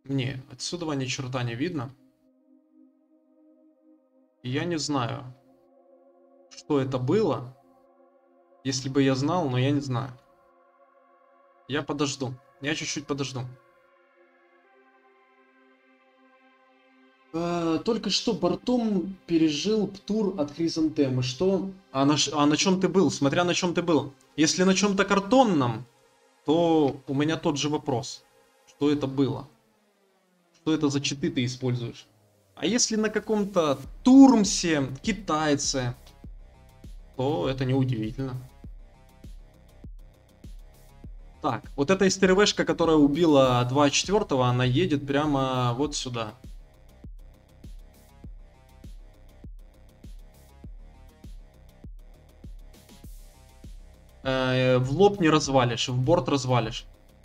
Не, отсюда ни черта не видно. И я не знаю, что это было. Если бы я знал, но я не знаю. Я подожду. Я чуть-чуть подожду. Только что бортом пережил птур от Хризантемы. Что? А на чем ты был? Смотря на чем ты был. Если на чем-то картонном, то у меня тот же вопрос. Что это было? Что это за читы ты используешь? А если на каком-то Турмсе, китайце, то это неудивительно. Так, вот эта СТРВшка, которая убила 2-4, она едет прямо вот сюда. В лоб не развалишь, в борт развалишь.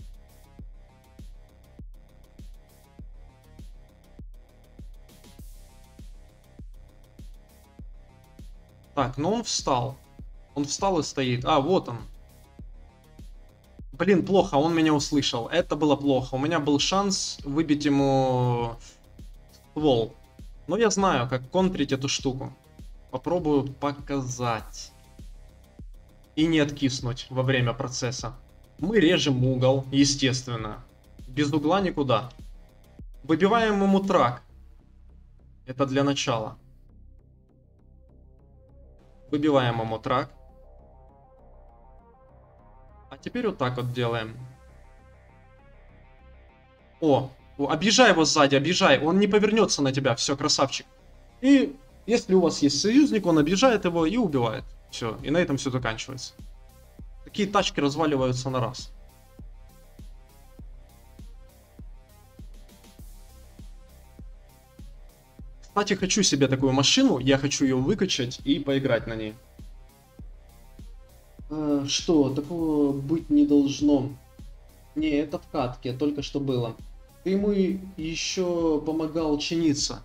Так, ну он встал. Он встал и стоит. А, вот он. Блин, плохо, он меня услышал. Это было плохо. У меня был шанс выбить ему ствол. Но я знаю, как контрить эту штуку. Попробую показать. И не откиснуть во время процесса. Мы режем угол, естественно. Без угла никуда. Выбиваем ему трак. Это для начала. Выбиваем ему трак. А теперь вот так вот делаем. О, объезжай его сзади, объезжай. Он не повернется на тебя. Все, красавчик. И если у вас есть союзник, он объезжает его и убивает. Все, и на этом все заканчивается. Такие тачки разваливаются на раз. Кстати, хочу себе такую машину. Я хочу ее выкачать и поиграть на ней. Что? Такого быть не должно. Не, это в катке, только что было. Ты ему еще помогал чиниться.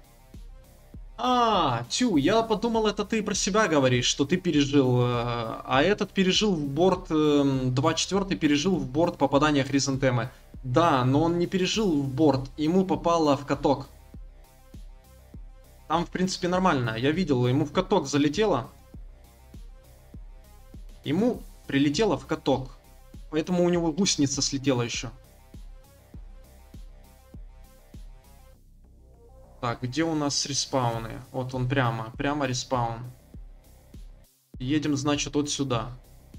Тю, я подумал, это ты про себя говоришь, что ты пережил. А этот пережил в борт, 2-4 пережил в борт попадания Хризантемы. Да, но он не пережил в борт, ему попало в каток. Там, в принципе, нормально. Я видел, ему в каток залетело. Ему прилетело в каток. Поэтому у него гусеница слетела еще. Так, где у нас респауны? Вот он прямо респаун. Едем, значит, вот сюда.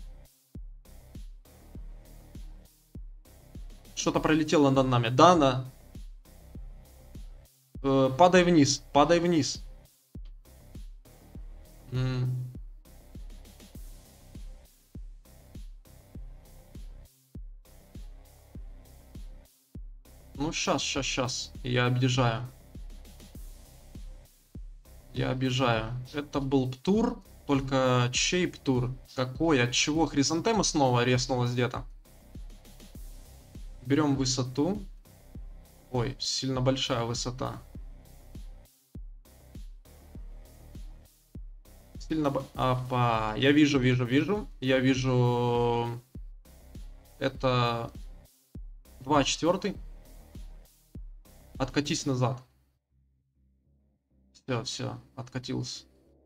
Что-то пролетело над нами. Да. Падай вниз, падай вниз. Ну, сейчас. Я объезжаю. Это был птур, только чей птур? Какой? От чего? Хризантема снова резнулась где-то. Берем высоту. Ой, сильно большая высота. Опа. Я вижу. Я вижу... Это... 2-4. Откатись назад. Все, откатился.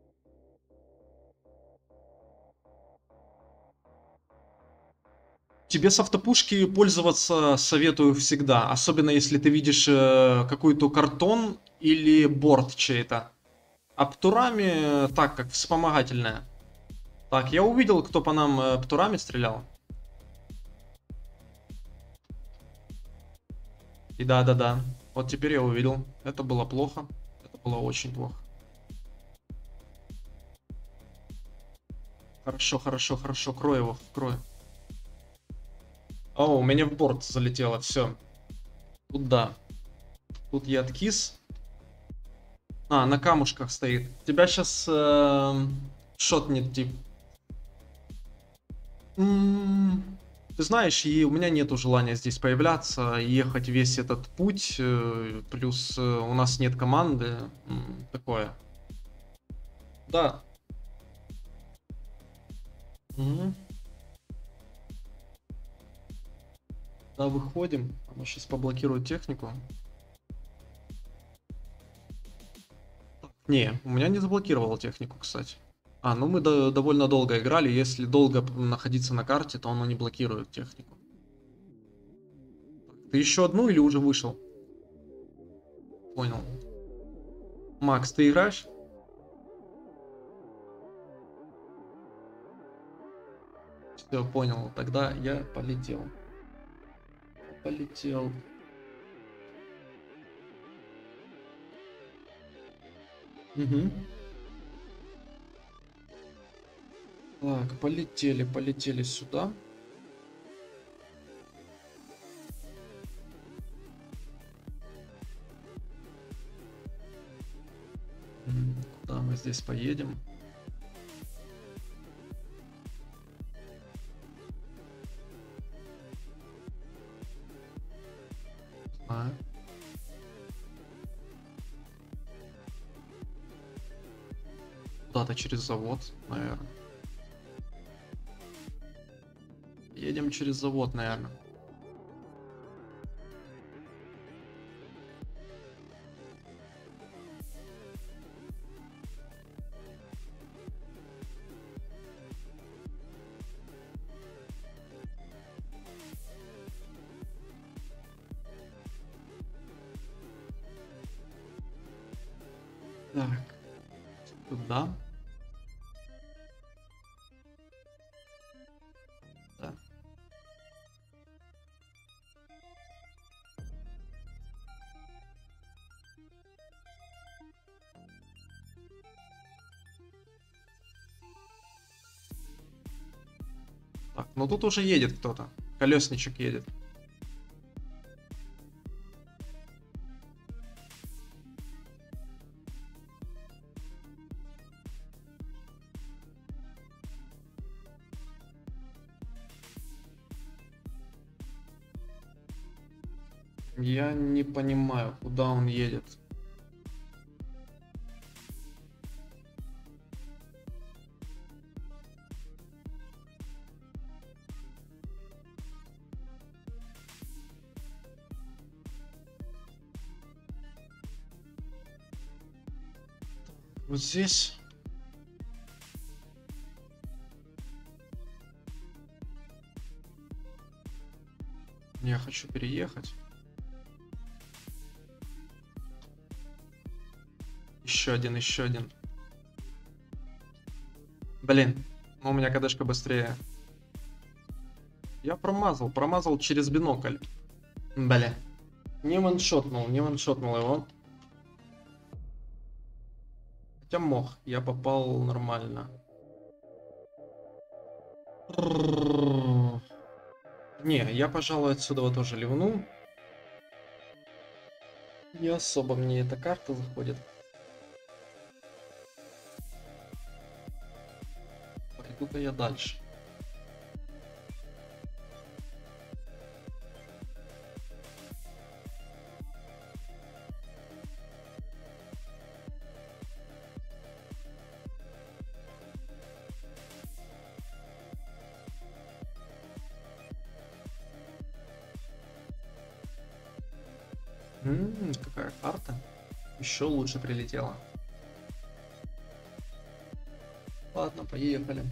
Тебе с автопушки пользоваться советую всегда. Особенно если ты видишь какой-то картон или борт чей-то. А птурами так, как вспомогательная. Так, я увидел, кто по нам птурами стрелял. И да. Вот теперь я увидел. Это было плохо. Это было очень плохо. Хорошо. Крой его, крой. О, у меня в борт залетело, все. Тут да. Тут я откис. На камушках стоит. Тебя сейчас шотнет, тип. Ты знаешь, и у меня нету желания здесь появляться, ехать весь этот путь. Плюс у нас нет команды. Такое. Да. Да, выходим. Она сейчас поблокирует технику. Не, у меня не заблокировало технику, кстати. А, ну мы довольно долго играли. Если долго находиться на карте, то оно не блокирует технику. Ты еще одну или уже вышел? Понял. Макс, ты играешь? Все, понял. Тогда я полетел. Полетел. Угу. Так, полетели сюда. Куда мы здесь поедем? А. Куда-то через завод, наверное. Едем через завод, наверное. Так, туда. Да. Так, ну тут уже едет кто-то. Колесничек едет. Я не понимаю, куда он едет. Вот здесь. Я хочу переехать. Еще один, еще один. Блин, ну у меня КДшка быстрее. Я промазал через бинокль. Бля. Не ваншотнул его. Хотя мог, я попал нормально. Не, я, пожалуй, отсюда вот тоже ливну. Не особо мне эта карта заходит. Пойду-ка я дальше. Какая карта? Еще лучше прилетела. Ладно, поехали.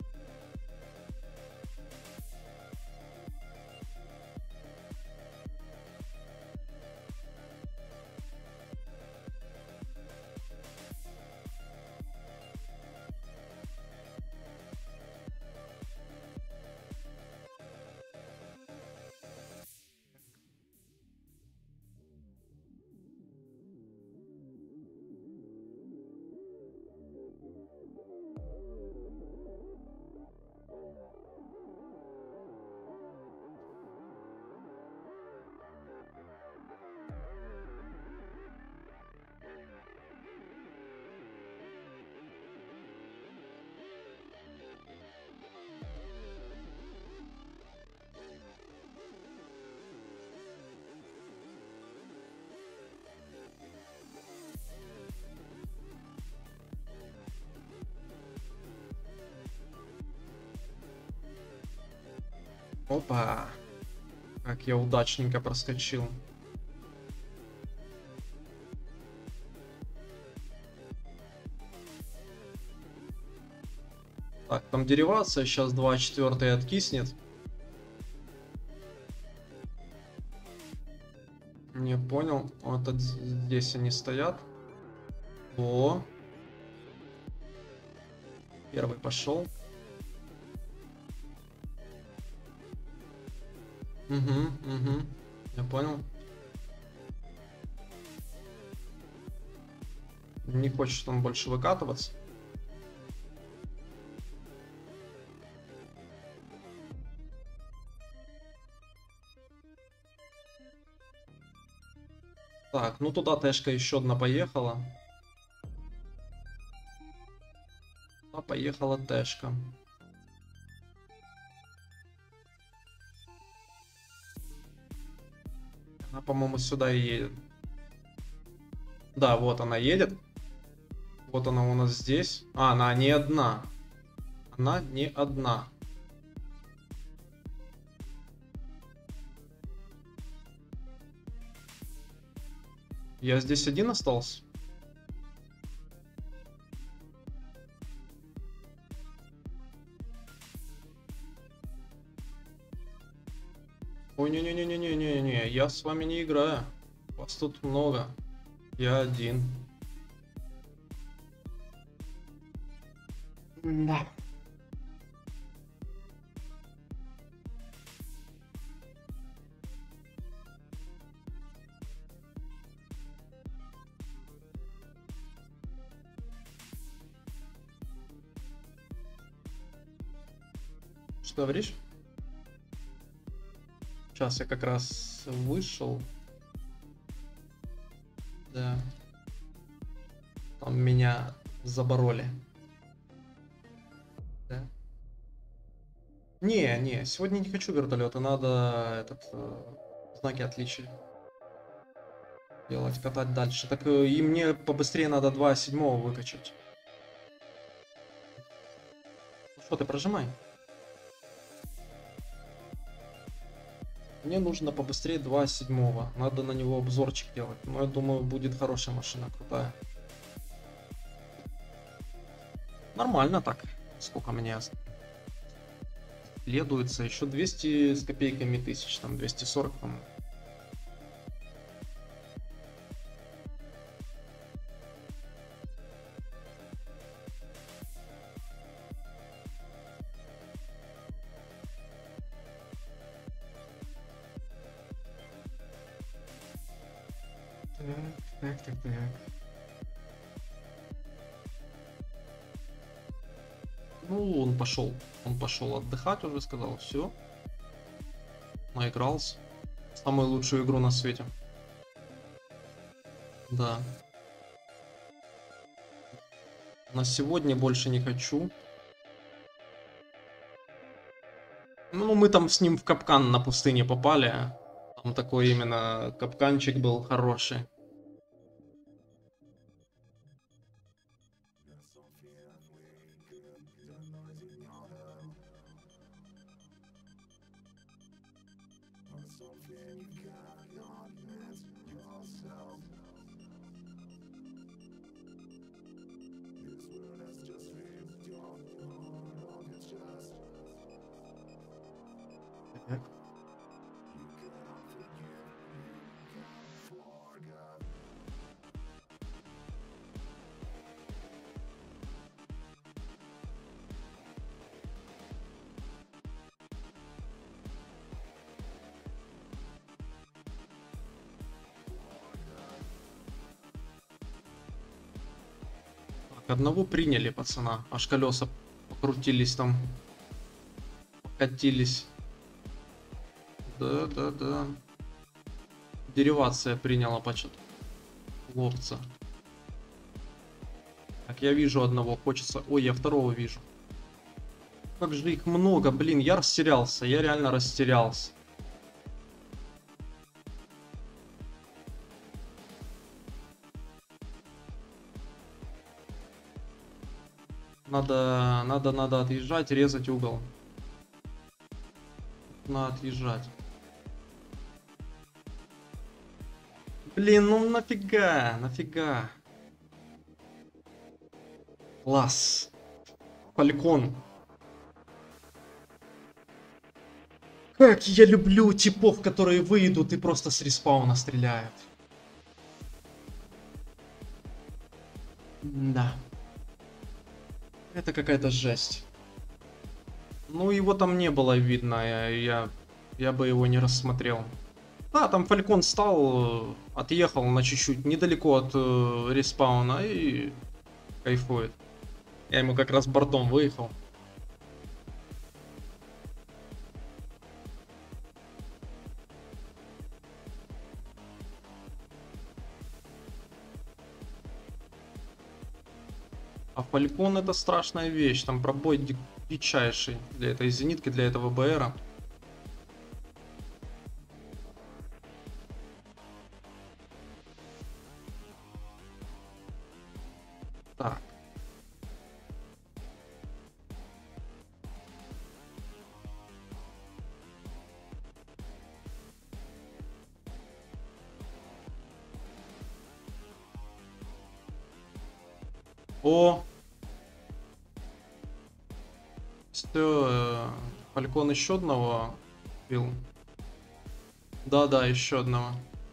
Опа. Как я удачненько проскочил. Там деривация, сейчас 2/4 откиснет. Не понял. Вот здесь они стоят. О. Первый пошел. Угу. Я понял. Не хочет он больше выкатываться. Так, ну туда тэшка еще одна поехала. Туда поехала тэшка. Она, по-моему, сюда и едет. Да, вот она едет. Вот она у нас здесь. А, она не одна. Она не одна. Я здесь один остался? Ой, не-не-не-не-не-не, я с вами не играю. Вас тут много. Я один. Да. Что говоришь? Сейчас я как раз вышел. Да. Там меня забороли. Да. Не, сегодня не хочу вертолета, надо знаки отличия делать, катать дальше. Так и мне побыстрее надо 2/7 выкачать. Что ты прожимай? Мне нужно побыстрее 2/7. Надо на него обзорчик делать. Но я думаю, будет хорошая машина, крутая. Нормально так. Сколько мне следуется? Еще 200 с копейками тысяч. Там 240, по-моему. Так. Ну, он пошел. Он пошел отдыхать уже, сказал, все. Наигрался. Самую лучшую игру на свете. Да. На сегодня больше не хочу. Ну, мы там с ним в капкан на пустыне попали. Там такой именно капканчик был хороший. Одного приняли, пацана. Аж колеса покрутились там. Покатились. Да. Деривация приняла почет. Ловца. Так, я вижу одного. Хочется... Ой, я второго вижу. Как же их много, блин. Я растерялся. Я реально растерялся. Надо отъезжать, резать угол. Надо отъезжать. Блин, ну нафига. Класс. Фалькон. Как я люблю типов, которые выйдут и просто с респауна стреляют. Да. Это какая-то жесть. Ну, его там не было видно, я бы его не рассмотрел. Да, там Фалькон стал, отъехал на чуть-чуть недалеко от респауна и кайфует. Я ему как раз бортом выехал. А Фалькон это страшная вещь, там пробой дичайший для этой зенитки, для этого БРа. Так. О! Все, Фалькон еще одного бил. Да-да, еще одного.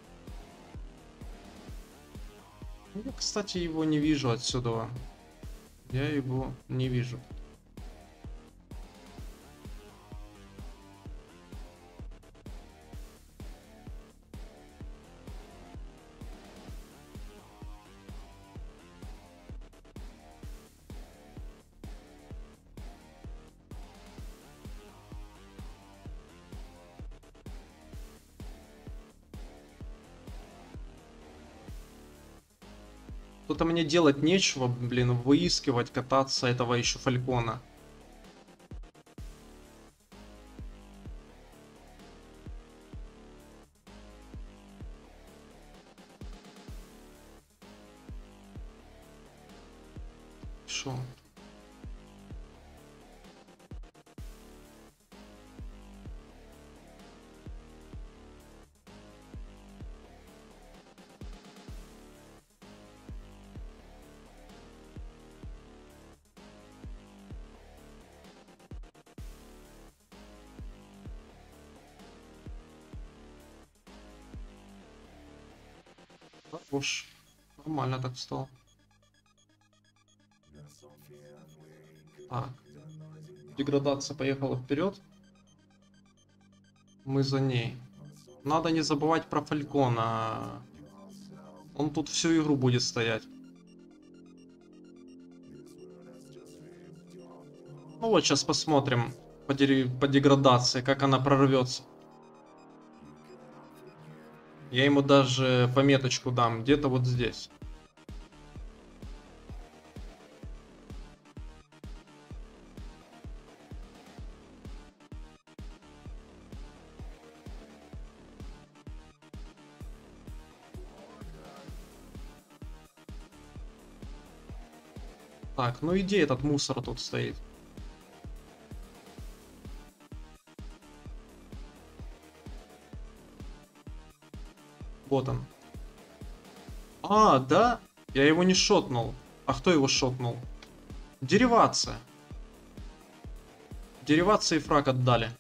Я, кстати, его не вижу отсюда. Я его не вижу. Тут мне делать нечего, блин, выискивать, кататься этого еще Фалькона. Шо? Уж нормально так встал. Так. Деградация поехала вперед. Мы за ней. Надо не забывать про Фалькона. Он тут всю игру будет стоять. Ну вот сейчас посмотрим по деградации, как она прорвется. Я ему даже пометочку дам, где-то вот здесь. Так, ну иди, этот мусор тут стоит. Вот он. А, да? Я его не шотнул. А кто его шотнул? Деривация. Деривация и фраг отдали.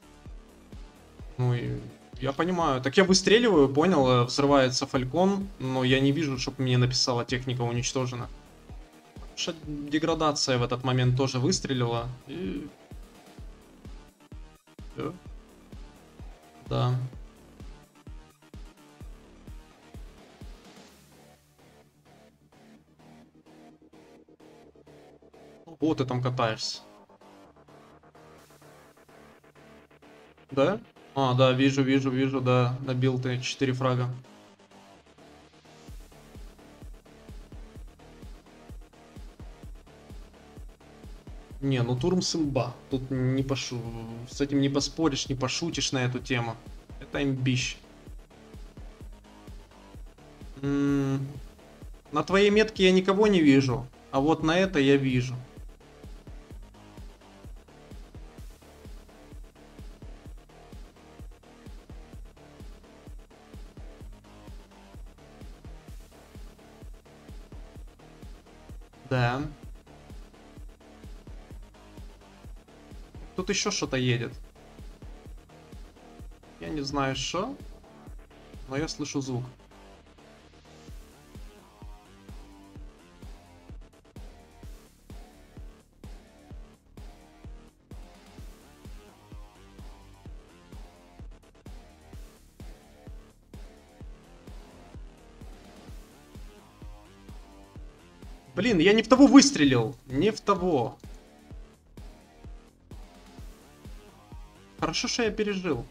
Ну и я понимаю. Так я выстреливаю, понял, взрывается Фалькон, но я не вижу, чтобы мне написала техника уничтожена. Потому что деградация в этот момент тоже выстрелила. И... Да. Вот ты там катаешься. Да? А, да, вижу, да. Набил ты 4 фрага. Не, ну Турмс имба. Тут не пошу... С этим не поспоришь, не пошутишь на эту тему. Это имбищ. На твоей метке я никого не вижу. А вот на это я вижу. Да. Тут еще что-то едет. Я не знаю, что, но я слышу звук. Блин, я не в того выстрелил. Не в того. Хорошо, что я пережил.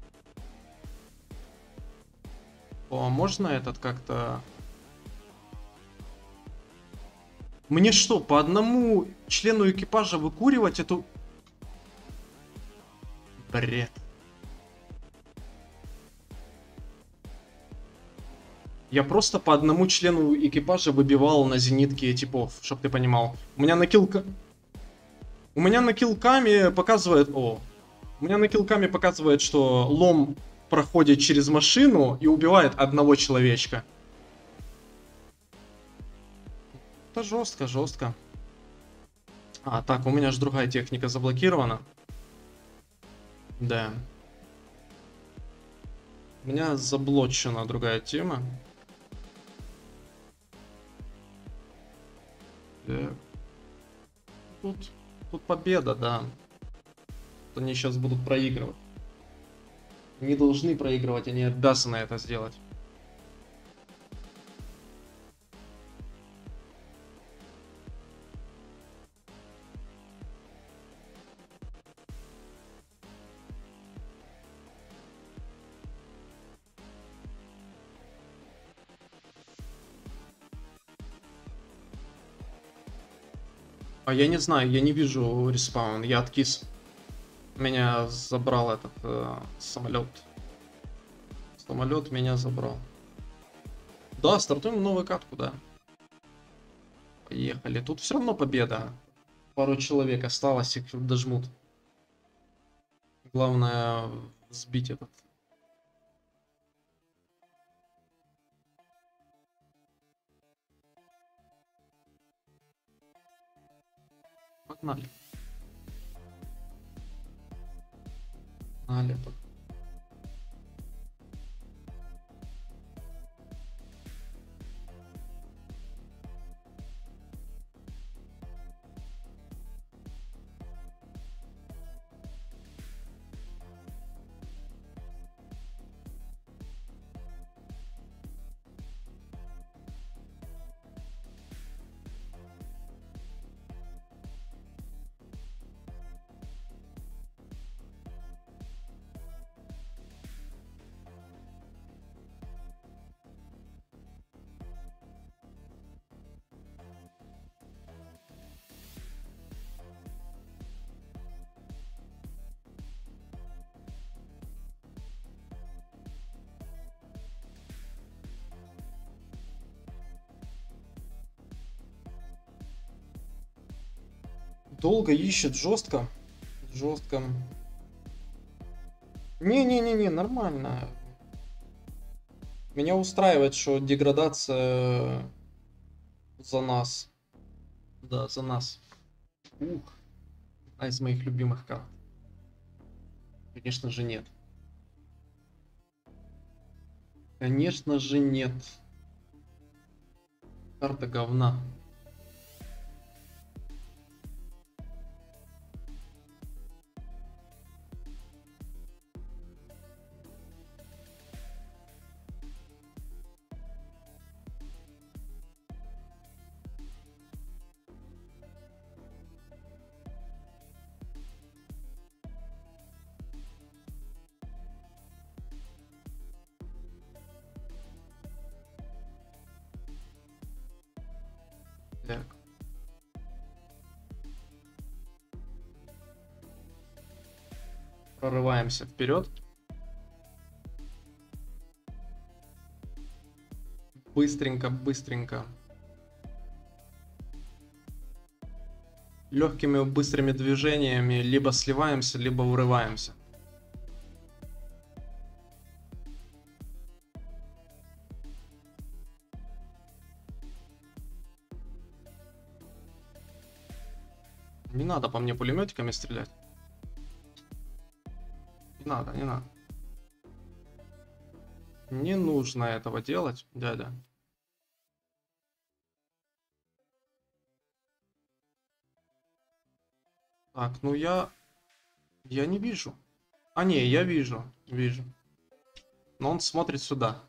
О, можно этот как-то... Мне что, по одному члену экипажа выкуривать эту... Бред. Я просто по одному члену экипажа выбивал на зенитке типов, чтоб ты понимал. У меня на киллкаме показывает... О. У меня на киллкаме показывает, что лом проходит через машину и убивает одного человечка. Это жестко, жестко. А, так, у меня же другая техника заблокирована. Да. У меня заблочена другая тема. Так. Тут победа, да. Они сейчас будут проигрывать. Не должны проигрывать, они обязаны это сделать. А я не знаю, я не вижу респаун, я откис. Меня забрал этот самолет. Самолет меня забрал. Да, стартуем новую катку, да. Поехали. Тут все равно победа. Пару человек осталось, их дожмут. Главное сбить этот. Погнали. Погнали. Долго ищет, жестко. Жестко. Не-не-не-не, нормально. Меня устраивает, что деградация за нас. Да, за нас. Ух. Одна из моих любимых карт. Конечно же нет. Конечно же нет. Карта говна. Так. Прорываемся вперед. Быстренько, быстренько. Легкими быстрыми движениями либо сливаемся, либо вырываемся. Не надо по мне пулеметиками стрелять. Не надо, не надо. Не нужно этого делать, дядя. Так, ну я не вижу. А, не, я вижу. Вижу. Но он смотрит сюда.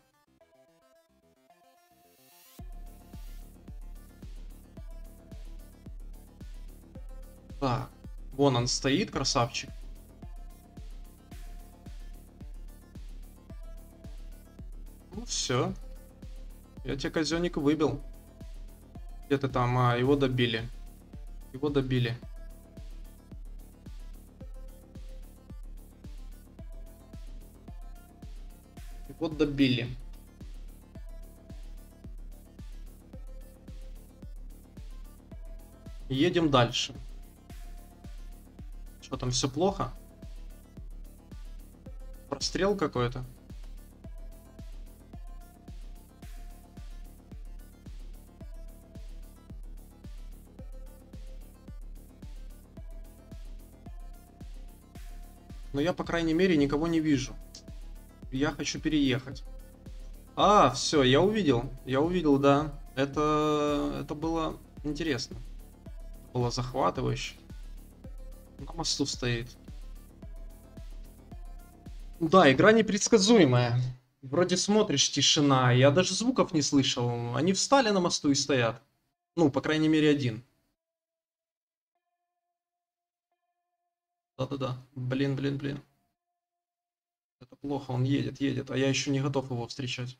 Так. Вон он стоит, красавчик. Ну все. Я тебе, казённик, выбил. Где ты там? А, его добили. Его добили. Его добили. Едем дальше. Что там, все плохо? Прострел какой-то? Но я, по крайней мере, никого не вижу. Я хочу переехать. А, все, я увидел. Я увидел, да. Это было интересно. Было захватывающе. На мосту стоит. Да, игра непредсказуемая. Вроде смотришь, тишина. Я даже звуков не слышал. Они встали на мосту и стоят. Ну, по крайней мере, один. Да-да-да. Блин, блин, блин. Это плохо, он едет, едет. А я еще не готов его встречать.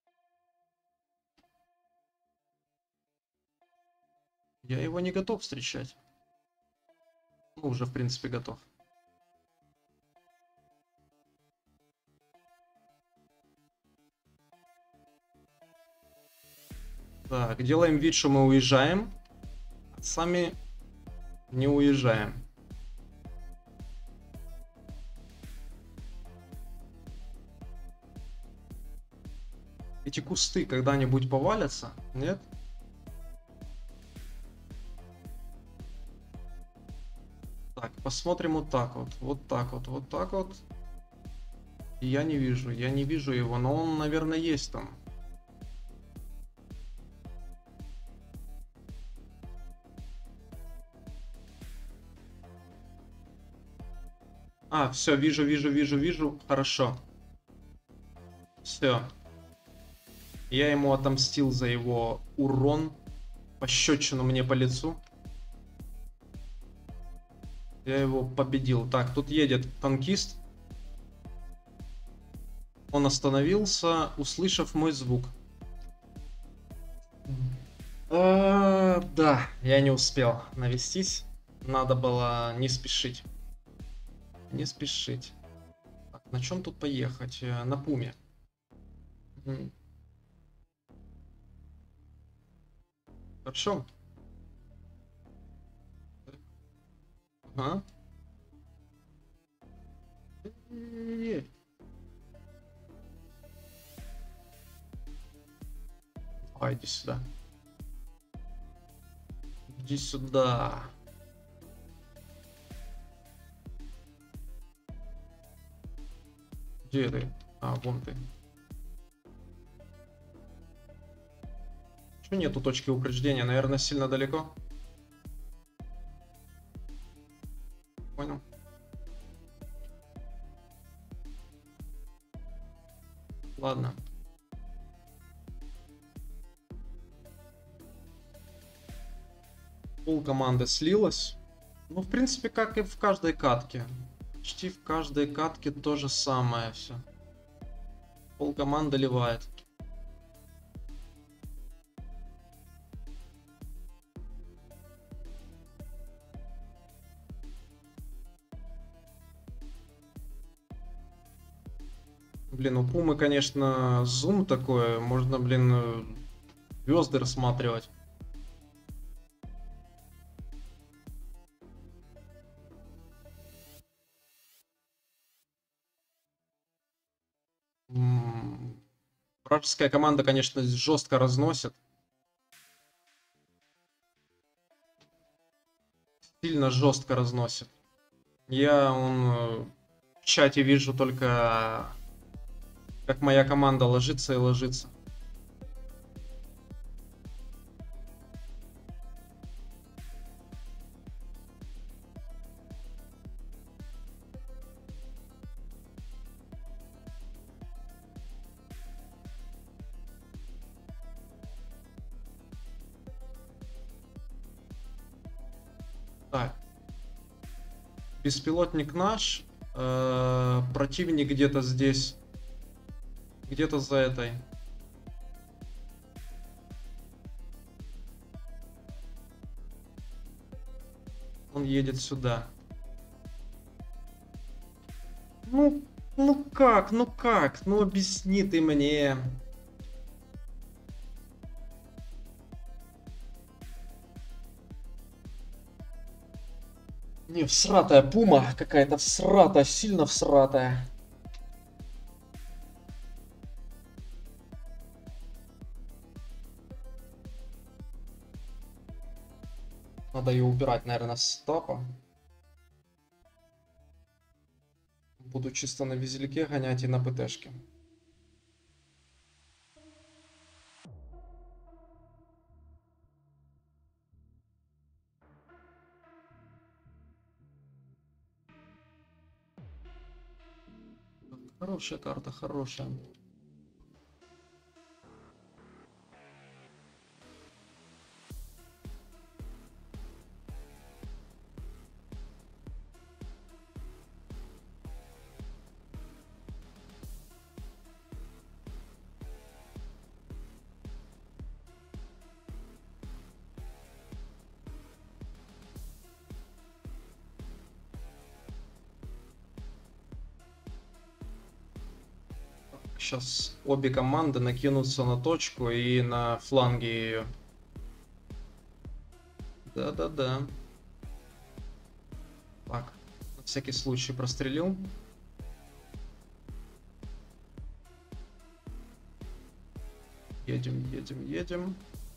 Я его не готов встречать. Ну, уже, в принципе, готов. Так, делаем вид, что мы уезжаем. Сами не уезжаем. Эти кусты когда-нибудь повалятся? Нет? Так, посмотрим вот так вот. Вот так вот, вот так вот. И я не вижу его, но он, наверное, есть там. А, все, вижу. Хорошо. Все. Я ему отомстил за его урон. Пощечину мне по лицу. Я его победил. Так, тут едет танкист. Он остановился, услышав мой звук. Да, я не успел навестись. Надо было не спешить. Не спешить. Так, на чем тут поехать? На Пуме. Хорошо. Ага. Давай, иди сюда. Иди сюда. Где ты? А, вон ты. Чего нету точки упреждения? Наверное, сильно далеко. Понял. Ладно. Пол команды слилась. Ну, в принципе, как и в каждой катке. Почти в каждой катке то же самое все. Пол команды ливает. Блин, у Пумы, конечно, зум такой. Можно, блин, звезды рассматривать. Вражеская команда, конечно, жестко разносит. Сильно жестко разносит. Я в чате вижу только Как моя команда ложится и ложится. Так. Беспилотник наш. Противник где-то здесь. Где-то за этой. Он едет сюда. Ну как? Ну как? Ну объясни ты мне. Не, всратая пума какая-то, всратая, сильно всратая. Надо ее убирать, наверное, с стапа. Буду чисто на визельке гонять и на ПТшке. Хорошая карта, хорошая. Сейчас обе команды накинутся на точку и на фланге ее. Да-да-да. Так, на всякий случай прострелил. Едем, едем, едем.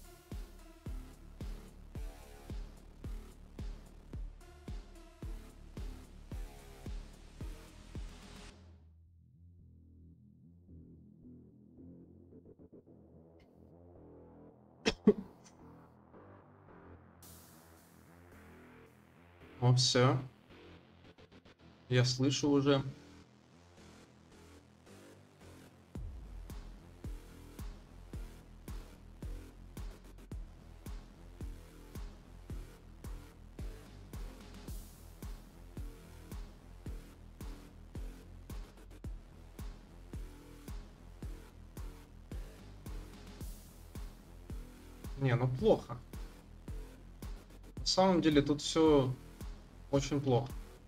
О, все. Я слышу уже. Не, ну плохо. На самом деле тут все очень плохо.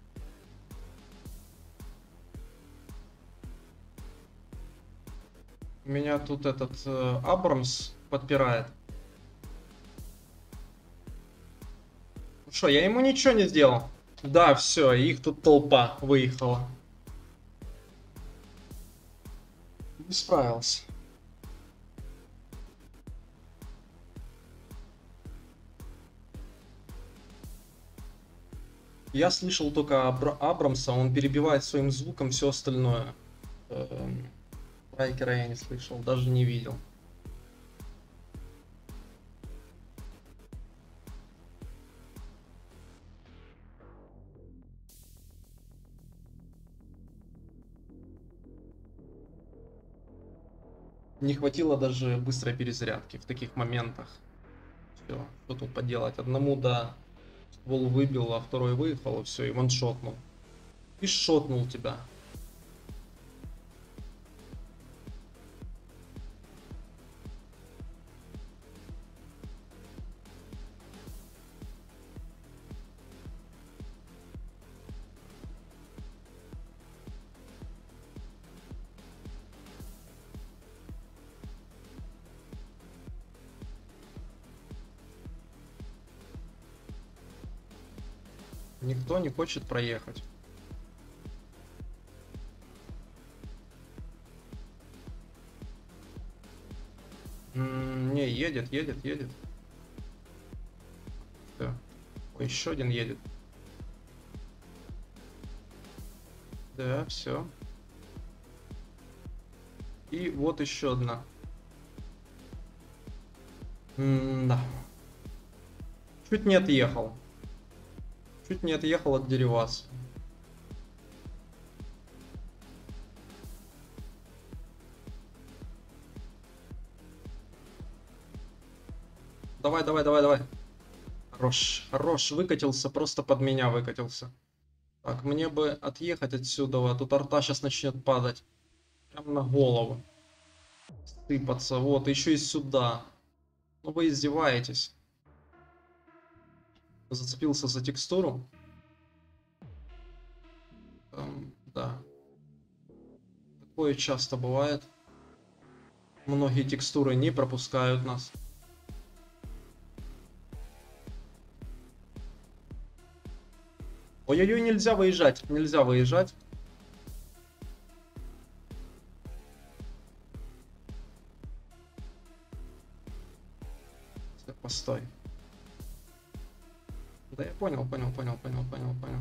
Меня тут этот Абрамс подпирает. Ну что, я ему ничего не сделал. Да, все, их тут толпа выехала. Не справился. Я слышал только Абрамса, он перебивает своим звуком все остальное. Райкера я не слышал, даже не видел. Не хватило даже быстрой перезарядки в таких моментах. Все, что тут поделать? Одному, да, ствол выбил, а второй выехал, и все, и ваншотнул. И шотнул тебя. Никто не хочет проехать. Не, едет, едет, едет. Всё. Ой, еще один едет. Да, все. И вот еще одна. Да. Чуть не отъехал. Чуть не отъехал от Деревас. Давай, давай, давай, давай. Хорош, хорош. Выкатился, просто под меня выкатился. Так, мне бы отъехать отсюда. А тут арта сейчас начнет падать. Прям на голову. Сыпаться. Вот, еще и сюда. Ну вы издеваетесь. Зацепился за текстуру. Да. Такое часто бывает. Многие текстуры не пропускают нас. Ой-ой-ой, нельзя выезжать. Нельзя выезжать. Постой. Да я понял, понял, понял, понял, понял, понял.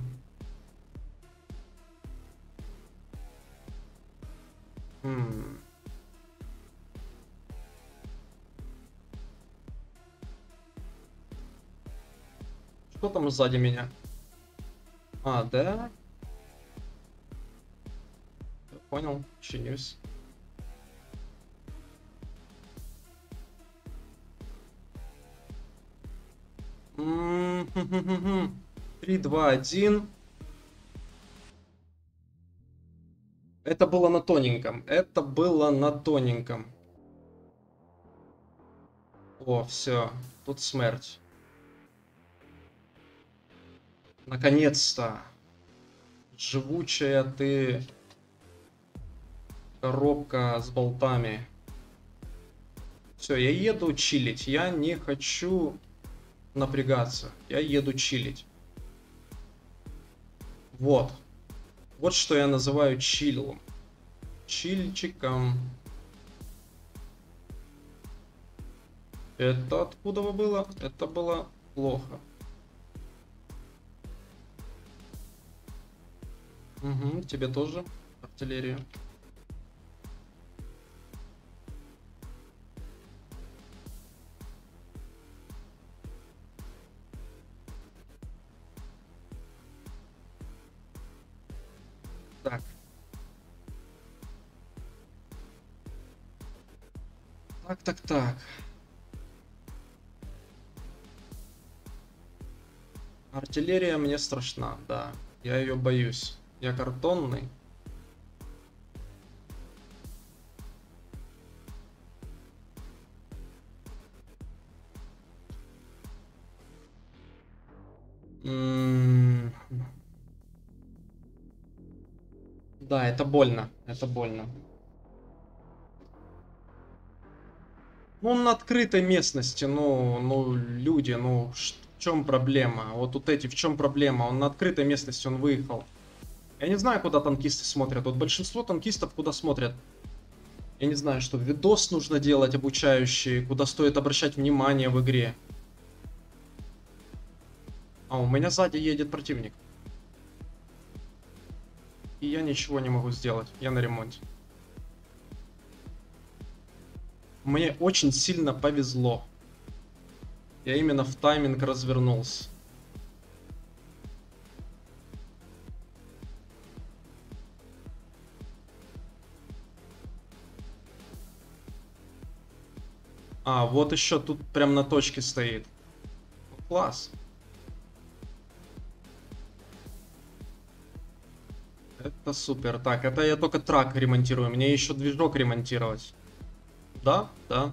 Что там сзади меня? А, да? Я понял, чинюсь. Три, два, один. Это было на тоненьком. Это было на тоненьком. О, все. Тут смерть. Наконец-то. Живучая ты коробка с болтами. Все, я еду чилить. Я не хочу напрягаться. Я еду чилить. Вот. Вот что я называю чилом. Чильчиком. Это откуда было? Это было плохо. Угу, тебе тоже артиллерию. Так. Так. Артиллерия мне страшна, да. Я ее боюсь. Я картонный. Да, это больно. Это больно. Ну, на открытой местности, ну, люди, ну, в чем проблема? Вот эти, в чем проблема? Он на открытой местности, он выехал. Я не знаю, куда танкисты смотрят. Вот большинство танкистов куда смотрят? Я не знаю, что видос нужно делать обучающий, куда стоит обращать внимание в игре. А, у меня сзади едет противник. И я ничего не могу сделать. Я на ремонте. Мне очень сильно повезло. Я именно в тайминг развернулся. А, вот еще тут прям на точке стоит. Класс. Это супер. Так, это я только трак ремонтирую. Мне еще движок ремонтировать. Да, да.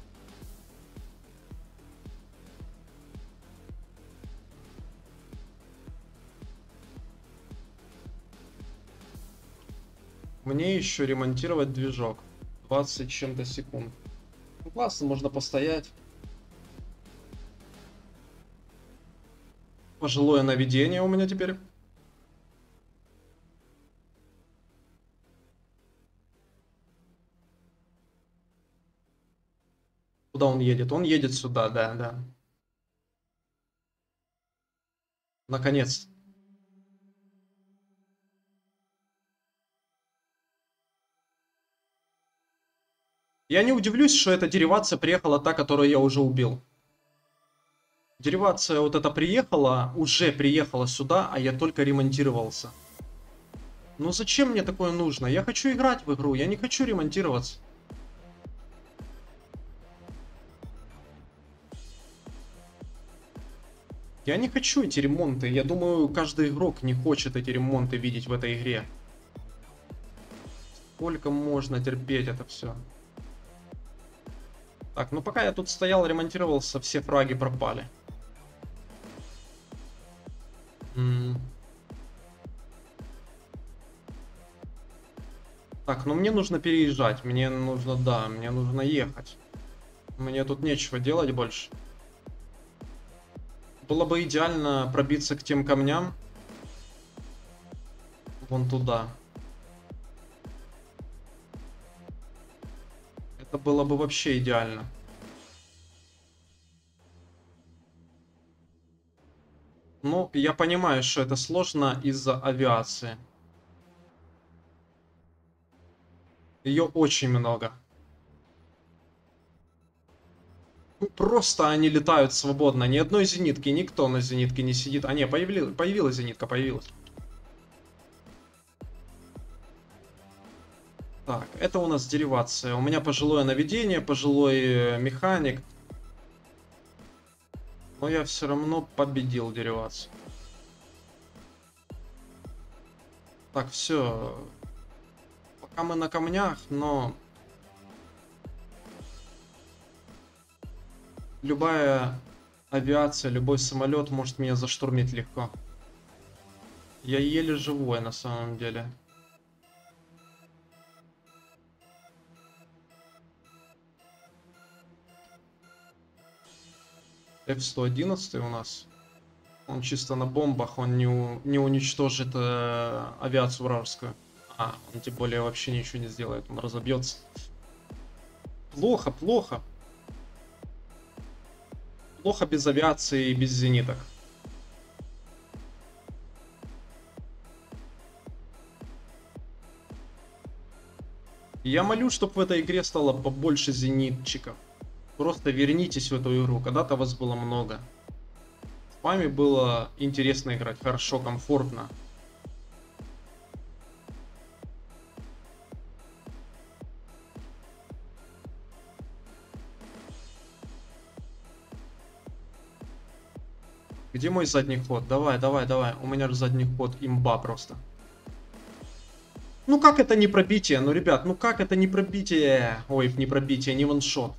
Мне еще ремонтировать движок. 20 чем-то секунд. Ну, классно, можно постоять. Пожилое наведение у меня теперь. Куда он едет? Он едет сюда, да, да. Наконец. Я не удивлюсь, что эта деривация приехала та, которую я уже убил. Деривация вот эта приехала, уже приехала сюда, а я только ремонтировался. Ну зачем мне такое нужно? Я хочу играть в игру, я не хочу ремонтироваться. Я не хочу эти ремонты. Я думаю, каждый игрок не хочет эти ремонты видеть в этой игре. Сколько можно терпеть это все? Так, ну пока я тут стоял, ремонтировался, все фраги пропали. Так, ну мне нужно переезжать. Мне нужно, да, мне нужно ехать. Мне тут нечего делать больше. Было бы идеально пробиться к тем камням. Вон туда. Это было бы вообще идеально. Ну, я понимаю, что это сложно из-за авиации. Ее очень много. Ну, просто они летают свободно. Ни одной зенитки, никто на зенитке не сидит. А, не, появилась зенитка, появилась. Так, это у нас деривация. У меня пожилое наведение, пожилой механик. Но я все равно победил деривацию. Так, все. Пока мы на камнях, но... Любая авиация, любой самолет может меня заштурмить легко. Я еле живой на самом деле. F-111 у нас. Он чисто на бомбах, он не уничтожит авиацию вражескую. А, он тем более вообще ничего не сделает, он разобьется. Плохо, плохо. Плохо без авиации и без зениток. Я молю, чтобы в этой игре стало побольше зенитчиков. Просто вернитесь в эту игру, когда-то вас было много. С вами было интересно играть, хорошо, комфортно. Где мой задний ход? Давай, давай, давай. У меня же задний ход имба просто. Ну как это не пробитие? Ну, ребят, ну как это не пробитие? Ой, не пробитие, не ваншот.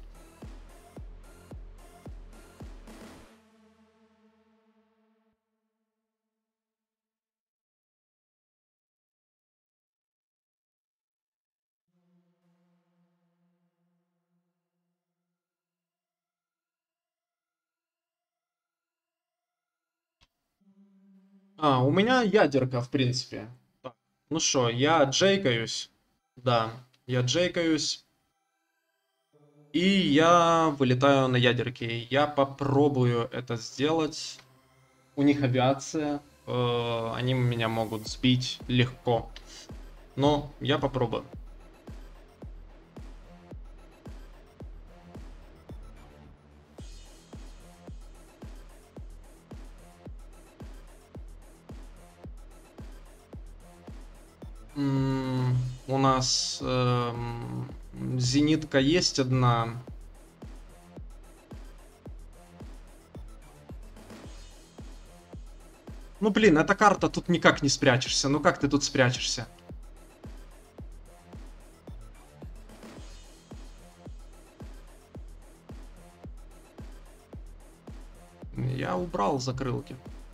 А, у меня ядерка, в принципе. Так, ну что, я джейкаюсь. Да, я джейкаюсь. И я вылетаю на ядерке. Я попробую это сделать. У них авиация. Они меня могут сбить легко. Но я попробую. У нас зенитка есть одна. Ну блин, эта карта, тут никак не спрячешься. Ну как ты тут спрячешься? Я убрал закрылки.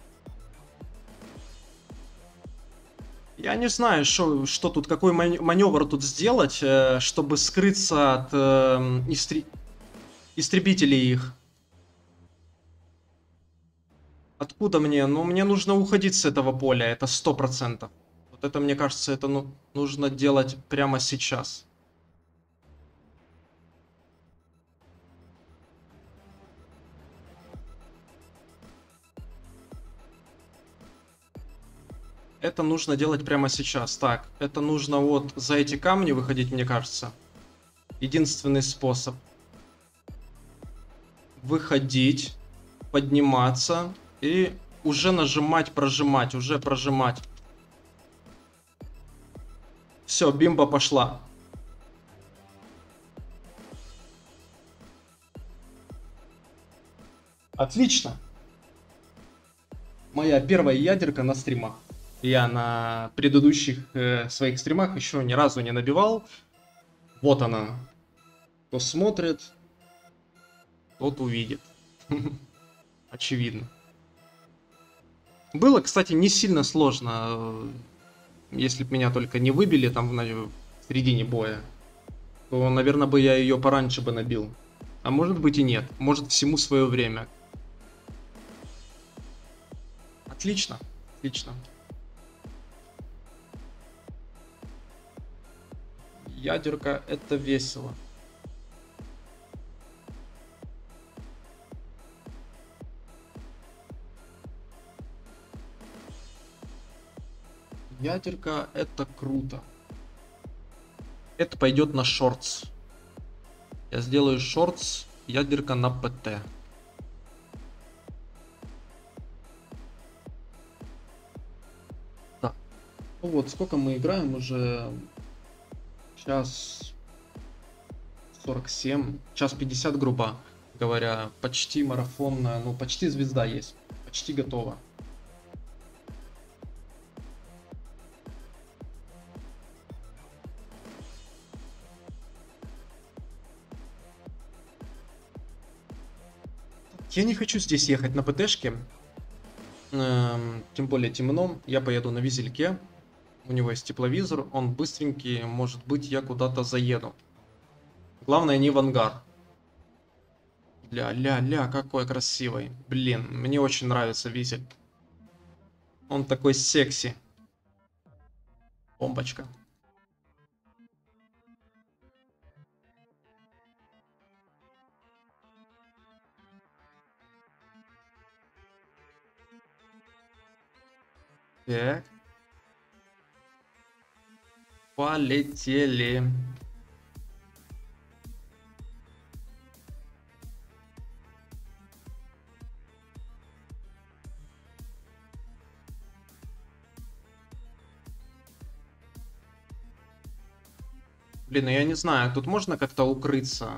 Я не знаю, что тут, какой маневр тут сделать, чтобы скрыться от истребителей их. Откуда мне? Ну, мне нужно уходить с этого поля, это 100%. Вот это, мне кажется, это нужно делать прямо сейчас. Это нужно делать прямо сейчас. Так, это нужно вот за эти камни выходить, мне кажется. Единственный способ. Выходить, подниматься и уже нажимать, прожимать, уже прожимать. Все, бимба пошла. Отлично. Моя первая ядерка на стримах. Я на предыдущих своих стримах еще ни разу не набивал. Вот она. Кто смотрит, тот увидит. Очевидно. Было, кстати, не сильно сложно. Если бы меня только не выбили там в середине боя, то, наверное, бы я ее пораньше бы набил. А может быть и нет. Может, всему свое время. Отлично. Отлично. Ядерка — это весело. Ядерка — это круто. Это пойдет на шортс. Я сделаю шортс, ядерка на ПТ. Так. Ну вот, сколько мы играем уже? Час 47, час 50, грубо говоря. Почти марафонная, ну почти звезда есть. Почти готова. Я не хочу здесь ехать на ПТшке. Тем более темно. Я поеду на визельке. У него есть тепловизор. Он быстренький. Может быть, я куда-то заеду. Главное, не в ангар. Ля-ля-ля, какой красивый. Блин, мне очень нравится визель. Он такой секси. Бомбочка. Так. Полетели. Блин, ну я не знаю, тут можно как-то укрыться?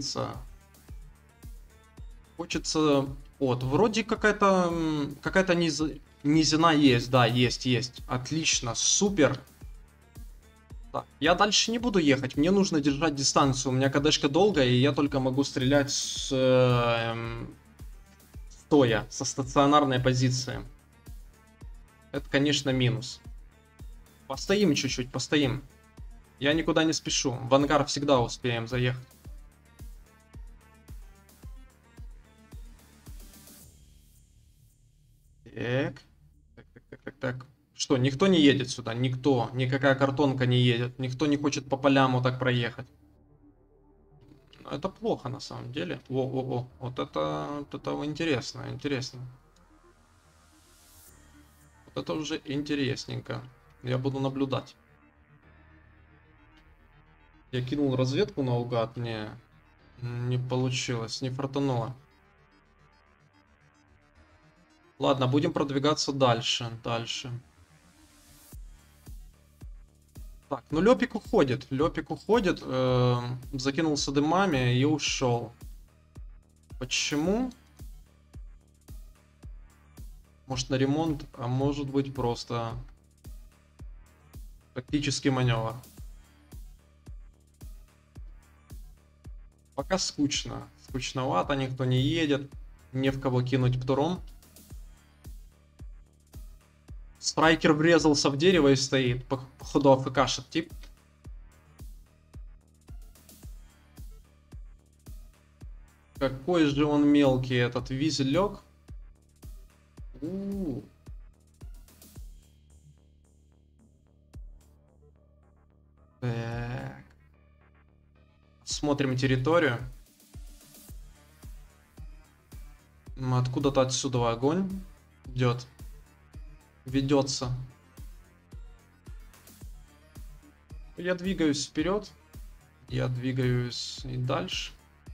Хочется... Вот, вроде какая-то низина есть, да, есть. Отлично, супер. Так, я дальше не буду ехать, мне нужно держать дистанцию. У меня КДшка долгая, и я только могу стрелять стоя, со стационарной позиции. Это, конечно, минус. Постоим чуть-чуть, постоим. Я никуда не спешу. В ангар всегда успеем заехать. Так. Что, никто не едет сюда? Никто. Никакая картонка не едет. Никто не хочет по полям вот так проехать. Это плохо на самом деле. Во. Вот это интересно. Вот это уже интересненько. Я буду наблюдать. Я кинул разведку наугад. Не получилось. Не фартануло. Ладно, будем продвигаться дальше. Так, ну Лёпик уходит. Закинулся дымами и ушел. Почему? Может на ремонт, а может быть просто тактический маневр. Пока скучно. Скучновато, никто не едет. Не в кого кинуть птуром. Страйкер врезался в дерево и стоит. Походу АФКшит тип. Какой же он мелкий, этот визелек. Так. Смотрим территорию. Откуда-то отсюда огонь идет. Ведется. Я двигаюсь вперед. Я двигаюсь и дальше.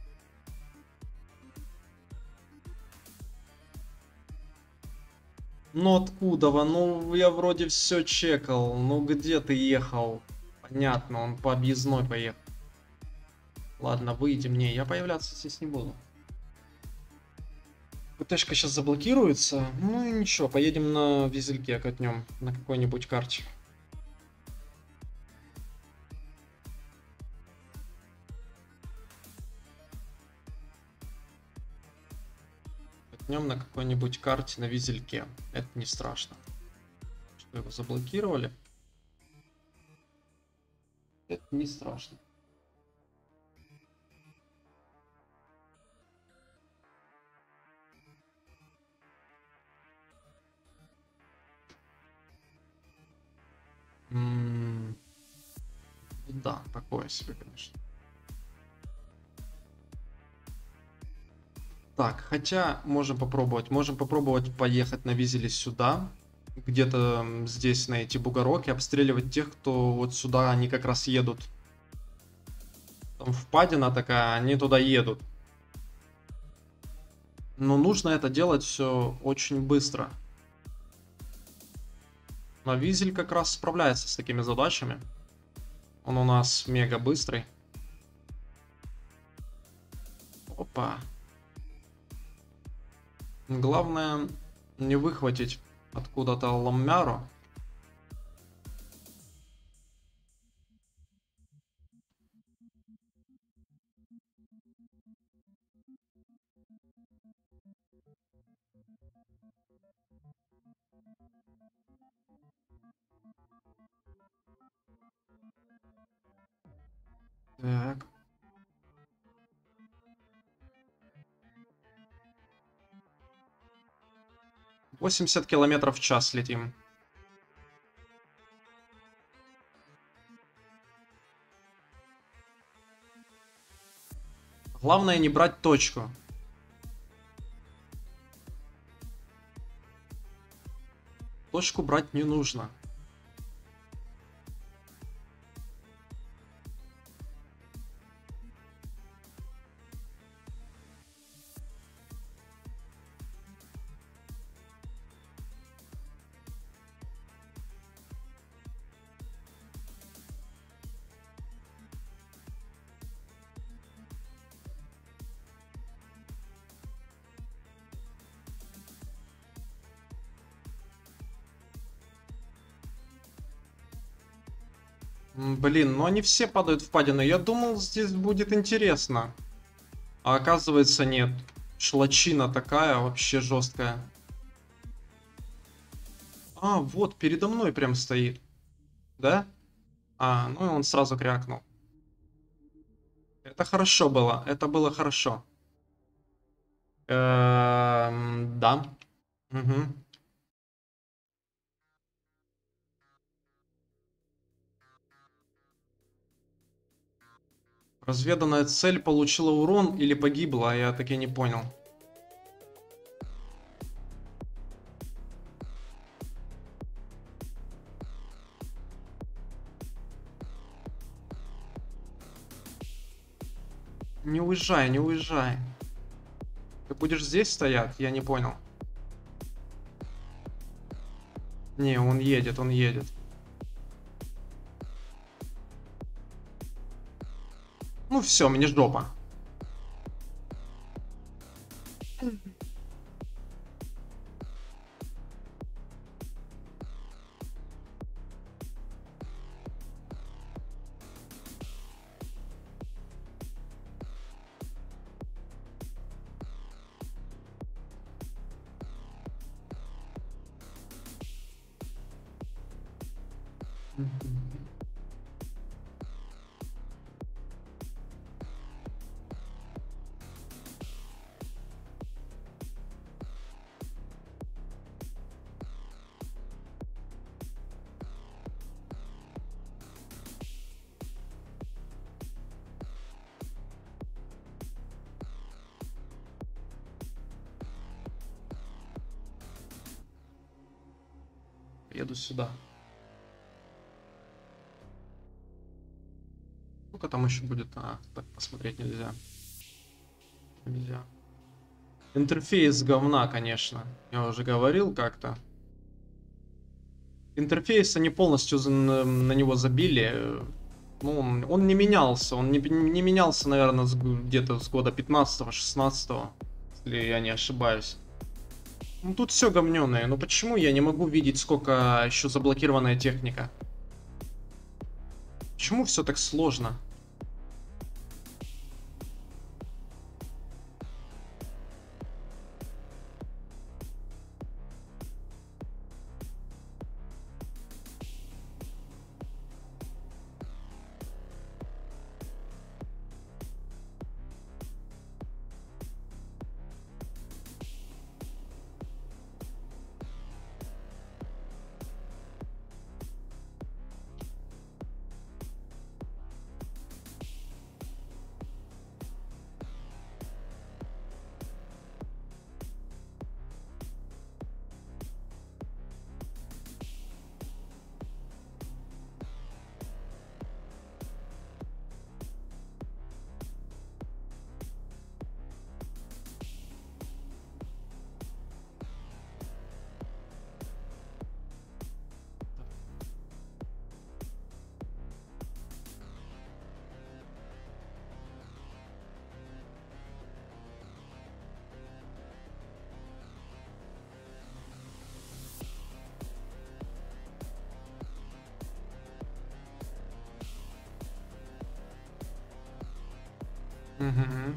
Ну откуда? Ну я вроде все чекал. Ну где ты ехал? Понятно, он по объездной поехал. Ладно, выйди мне. Я появляться здесь не буду. ПТшка сейчас заблокируется. Ну и ничего, поедем на визельке катнем на какой-нибудь карте. Катнем на какой-нибудь карте на визельке. Это не страшно. Что его заблокировали? Это не страшно. Да, такое себе, конечно. Так, хотя можем попробовать. Можем попробовать поехать на визеле сюда. Где-то здесь найти бугорок и обстреливать тех, кто вот сюда, они как раз едут. Там впадина такая, они туда едут. Но нужно это делать все очень быстро. Но визель как раз справляется с такими задачами. Он у нас мега быстрый. Опа. Главное не выхватить откуда-то ламмяру. Так. — 80 километров в час летим. Главное не брать точку. Точку брать не нужно. Блин, ну они все падают в впадины. Я думал, здесь будет интересно. А оказывается, нет. Шлачина такая, вообще жесткая. А, вот, передо мной прям стоит. Да? А, ну и он сразу крякнул. Это хорошо было. Это было хорошо. Да. Угу. Разведанная цель получила урон или погибла, я таки не понял. Не уезжай, не уезжай. Ты будешь здесь стоять? Я не понял. Не, он едет, он едет. Ну все, мне жопа. Еду сюда. Сколько там еще будет? А, так посмотреть нельзя. Нельзя. Интерфейс говна, конечно. Я уже говорил как-то. Интерфейс они полностью на него забили. Ну, он не менялся. Он не менялся, наверное, где-то с года 15-16, если я не ошибаюсь. Ну, тут все говнёное. Ну почему я не могу видеть, сколько еще заблокированная техника? Почему все так сложно? Мгм.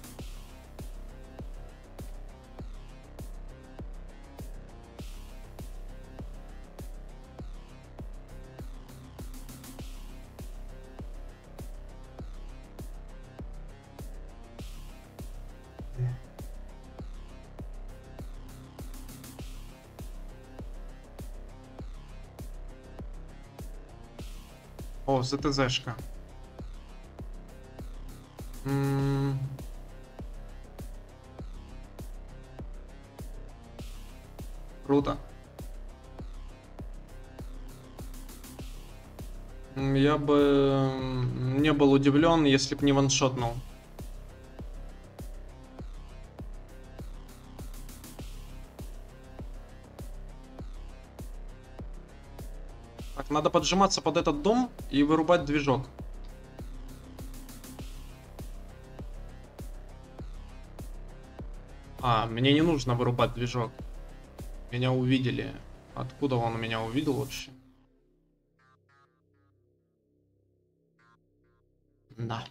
О, ЗТЗшка. М, Круто. Я бы не был удивлен, если бы не ваншотнул. Так, надо поджиматься под этот дом и вырубать движок. А, мне не нужно вырубать движок. Меня увидели. Откуда он меня увидел вообще? Да.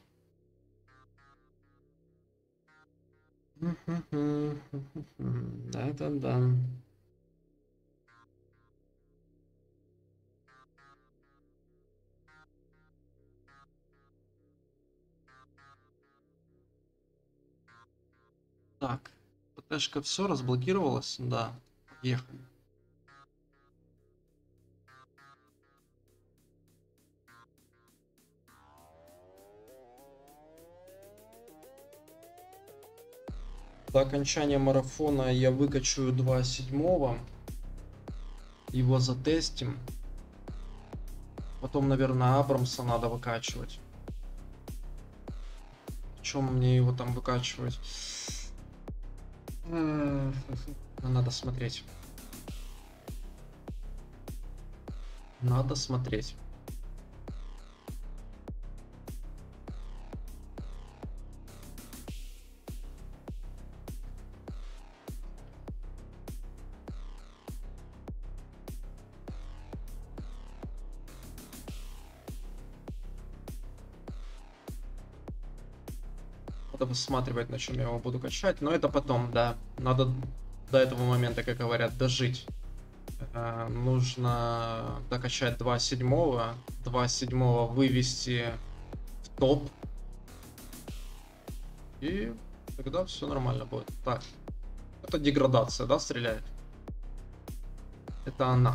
Да-да-да. Так, ПТшка все разблокировалось? Да. Поехали. До окончания марафона я выкачаю 2.7. Его затестим. Потом, наверное, Абрамса надо выкачивать. В чем мне его там выкачивать? Надо смотреть. Надо смотреть. Надо высматривать, на чем я его буду качать. Но это потом, да. Надо до этого момента, как говорят, дожить. Нужно докачать 2.7. 2.7 вывести в топ. И тогда все нормально будет. Так. Это деградация, да, стреляет? Это она.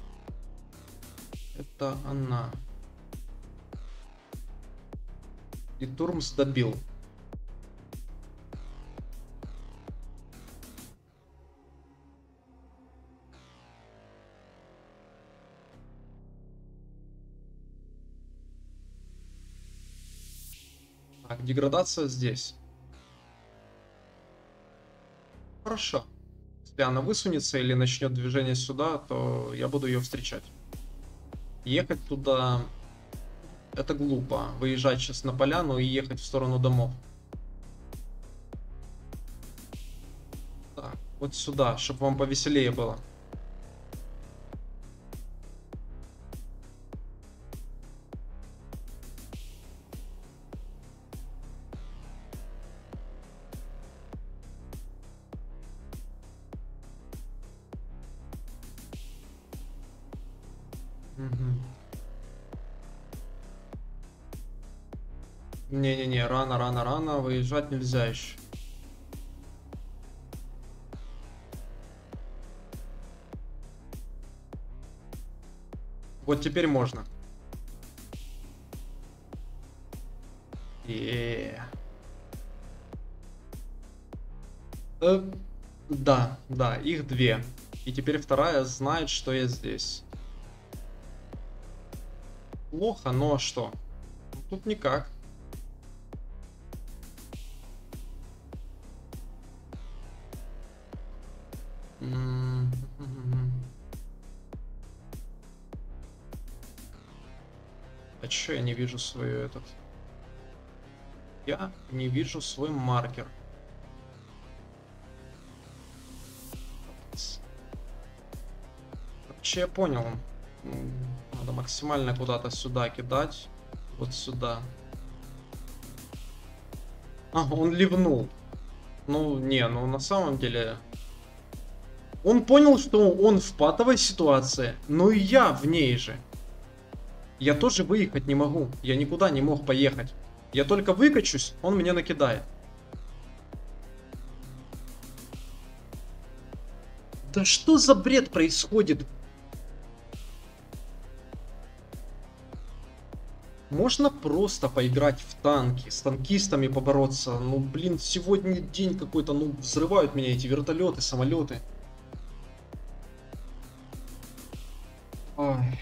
Это она. И Турмс добил. Так, деградация здесь. Хорошо. Если она высунется или начнет движение сюда, то я буду ее встречать. Ехать туда... Это глупо. Выезжать сейчас на поляну и ехать в сторону домов. Так, вот сюда, чтобы вам повеселее было. Мгм. Не-не-не, рано, рано, рано. Выезжать нельзя еще. Вот теперь можно. Е. Да, да, их две. И теперь вторая знает, что я здесь. Плохо, но что? Тут никак. М. А чё я не вижу свою этот? Я не вижу свой маркер. Вообще я понял. Надо максимально куда-то сюда кидать. Вот сюда. А, он ливнул. Ну, не, ну на самом деле... Он понял, что он в патовой ситуации, но и я в ней же. Я тоже выехать не могу. Я никуда не мог поехать. Я только выкачусь, он меня накидает. Да что за бред происходит? Можно просто поиграть в танки, с танкистами побороться. Ну, блин, сегодня день какой-то, ну, взрывают меня эти вертолеты, самолеты. Ой.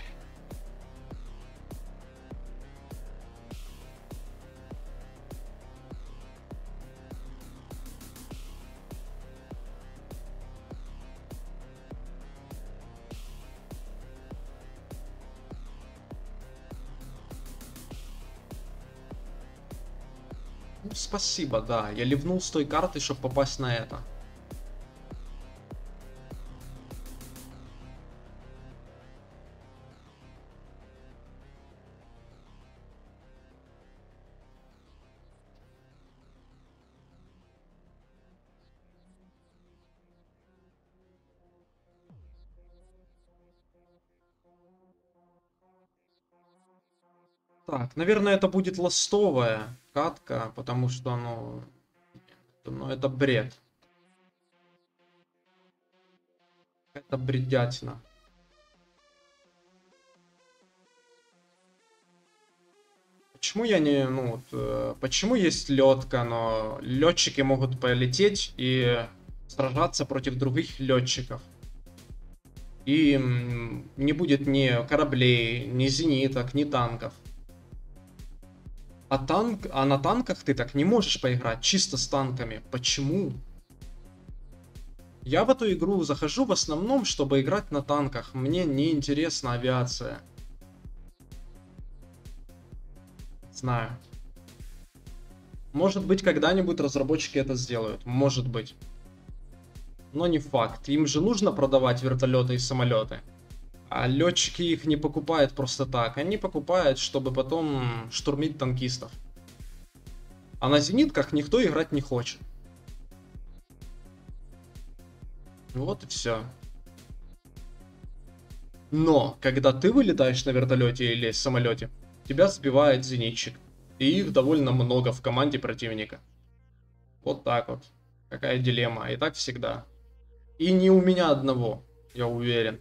Ну, спасибо, да. Я ливнул с той карты, чтобы попасть на это. Так, наверное, это будет ластовая катка, потому что, ну это бред. Это бредятина. Почему я не, ну вот, почему есть летка, но летчики могут полететь и сражаться против других летчиков? И не будет ни кораблей, ни зениток, ни танков. А на танках ты так не можешь поиграть, чисто с танками. Почему? Я в эту игру захожу в основном, чтобы играть на танках. Мне не интересна авиация. Знаю. Может быть, когда-нибудь разработчики это сделают. Может быть. Но не факт. Им же нужно продавать вертолеты и самолеты. А летчики их не покупают просто так. Они покупают, чтобы потом штурмить танкистов. А на зенитках никто играть не хочет. Вот и все. Но, когда ты вылетаешь на вертолете или самолете, тебя сбивает зенитчик. И их довольно много в команде противника. Вот так вот. Какая дилемма. И так всегда. И не у меня одного, я уверен.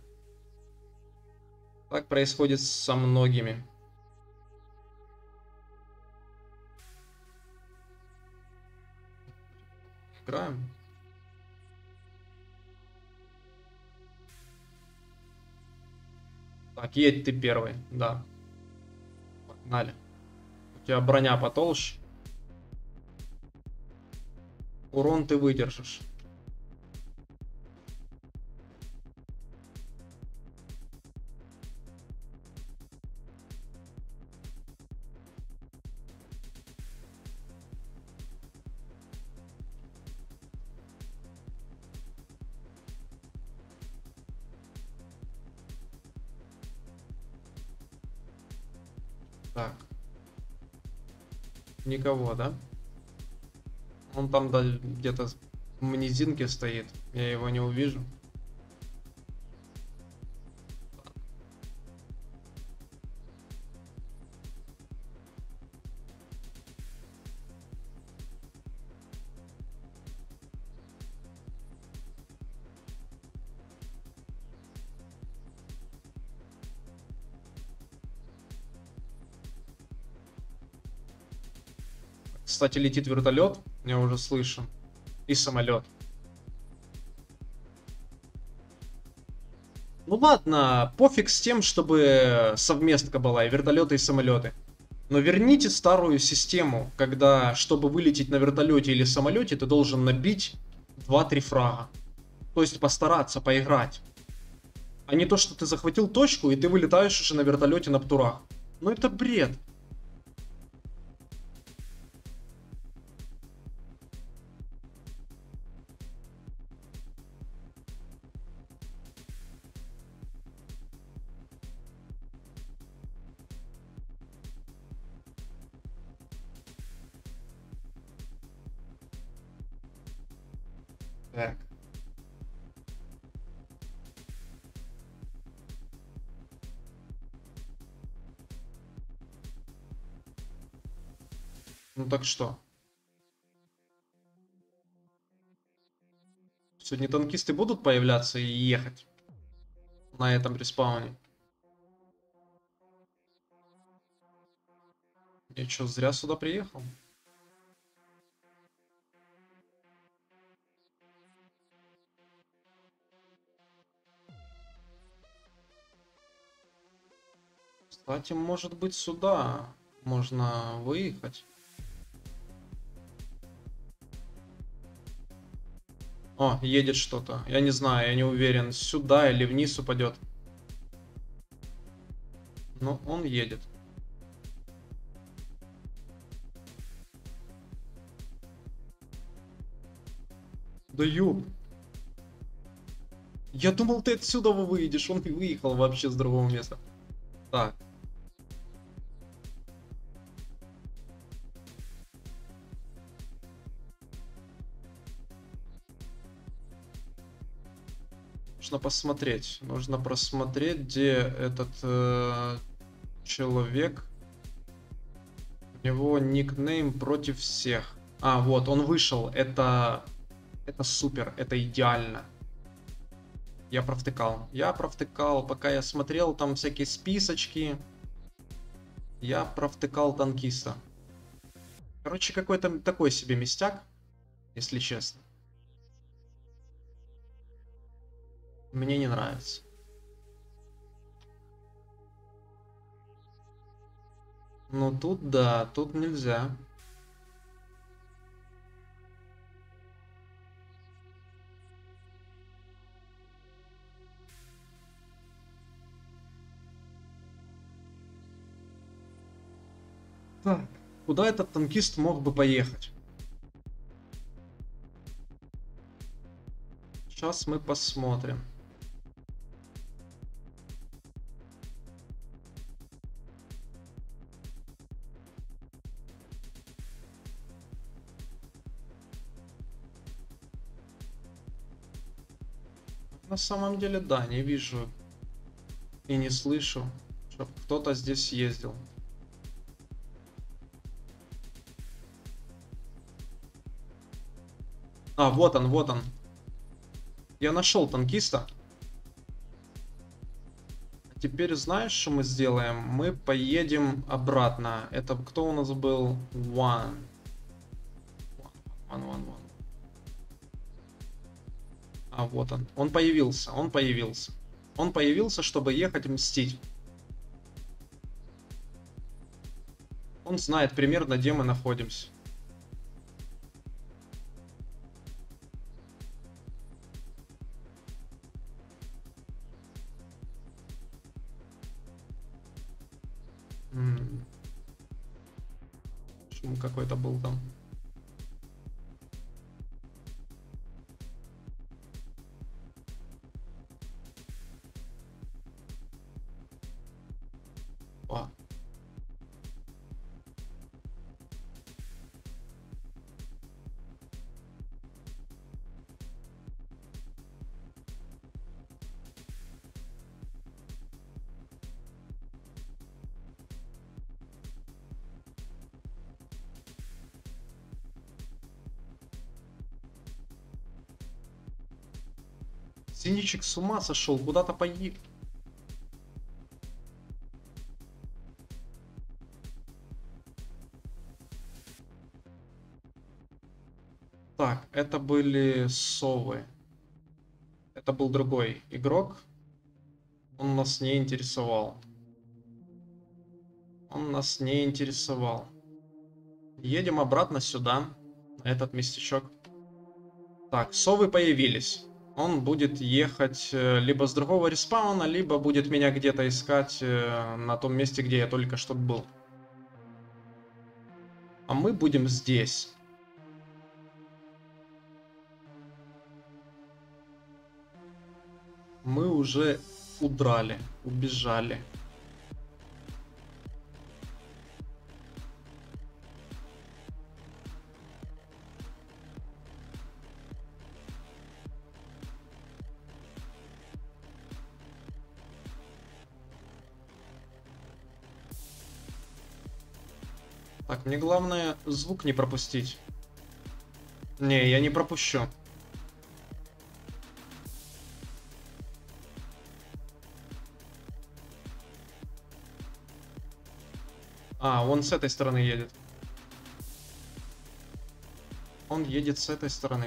Так происходит со многими. Играем. Так, едь ты первый, да. Погнали. У тебя броня потолще. Урон ты выдержишь. Так. Никого, да? Он там да, где-то в низинке стоит. Я его не увижу. Кстати, летит вертолет, я уже слышу. И самолет. Ну ладно, пофиг с тем, чтобы совместка была, и вертолеты, и самолеты. Но верните старую систему, когда, чтобы вылететь на вертолете или самолете, ты должен набить 2-3 фрага. То есть постараться, поиграть. А не то, что ты захватил точку, и ты вылетаешь уже на вертолете на птурах. Ну это бред. Так. Ну так что? Сегодня танкисты будут появляться и ехать на этом респауне? Я что, зря сюда приехал? Кстати, может быть, сюда можно выехать. О, едет что-то. Я не знаю, я не уверен, сюда или вниз упадет. Но он едет. Да ёб. Я думал, ты отсюда выйдешь. Он выехал вообще с другого места. Так. Нужно посмотреть. Нужно просмотреть, где этот человек. У него никнейм против всех. А, вот, он вышел. Это супер. Это идеально. Я провтыкал. Я провтыкал, пока я смотрел там всякие списочки. Я провтыкал танкиста. Короче, какой-то такой себе местяк, если честно. Мне не нравится. Ну тут да, тут нельзя. Так, куда этот танкист мог бы поехать? Сейчас мы посмотрим. На самом деле, да, не вижу и не слышу, чтобы кто-то здесь ездил. А, вот он, вот он. Я нашел танкиста. Теперь знаешь, что мы сделаем? Мы поедем обратно. Это кто у нас был? One. А, вот он. Он появился, он появился. Он появился, чтобы ехать мстить. Он знает примерно, где мы находимся. какой-то был там. О. Синичек с ума сошел, куда-то поехал. Так, это были совы. Это был другой игрок. Он нас не интересовал. Он нас не интересовал. Едем обратно сюда, на этот местечок. Так, совы появились. Он будет ехать либо с другого респауна, либо будет меня где-то искать на том месте, где я только что был. А мы будем здесь. Мы уже удрали, убежали. Так, мне главное звук не пропустить. Не, я не пропущу. А, он с этой стороны едет. Он едет с этой стороны.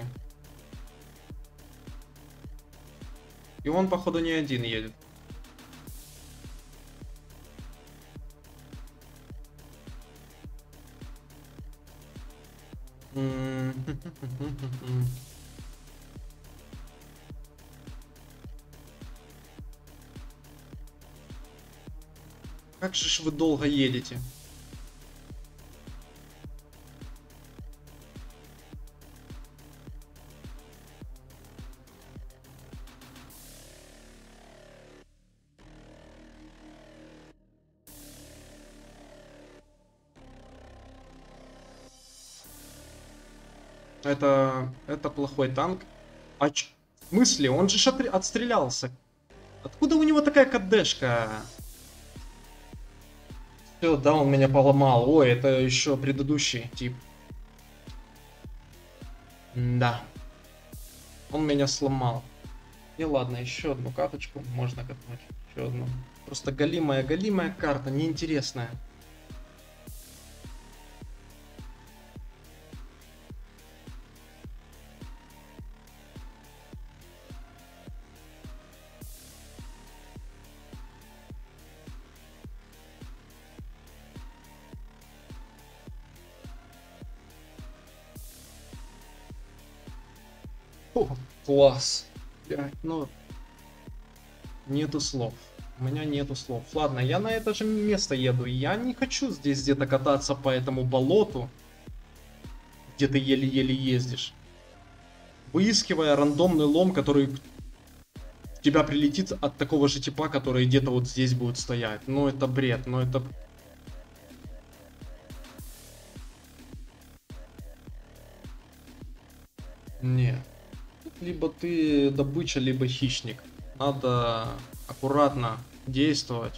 И он, походу, не один едет. Как же ж вы долго едете? Это плохой танк. А в смысле? Он же отстрелялся. Откуда у него такая КДшка? Все, да, он меня поломал. Ой, это еще предыдущий тип. Да. Он меня сломал. И ладно, еще одну карточку можно катнуть. Еще одну. Просто галимая карта, неинтересная. О, класс. Блядь, ну... Нету слов. У меня нету слов. Ладно, я на это же место еду. Я не хочу здесь где-то кататься по этому болоту, где ты еле-еле ездишь. Выискивая рандомный лом, который в тебя прилетит от такого же типа, который где-то вот здесь будет стоять. Ну это бред, ну это... Не. Либо ты добыча, либо хищник. Надо аккуратно действовать.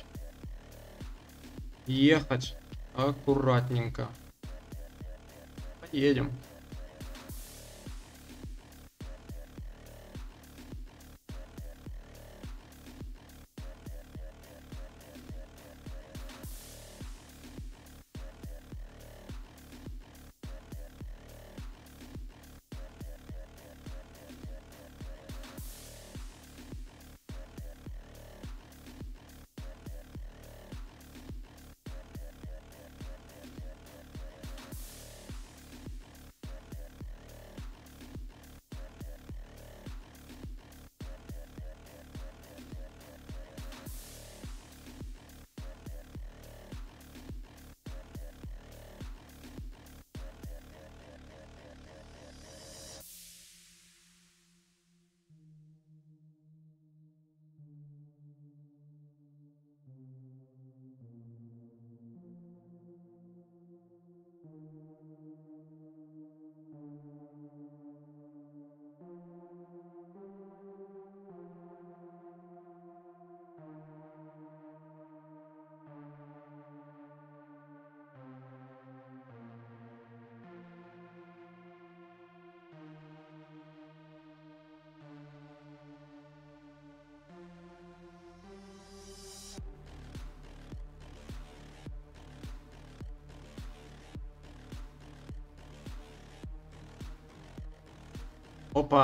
Ехать аккуратненько. Поедем. Опа.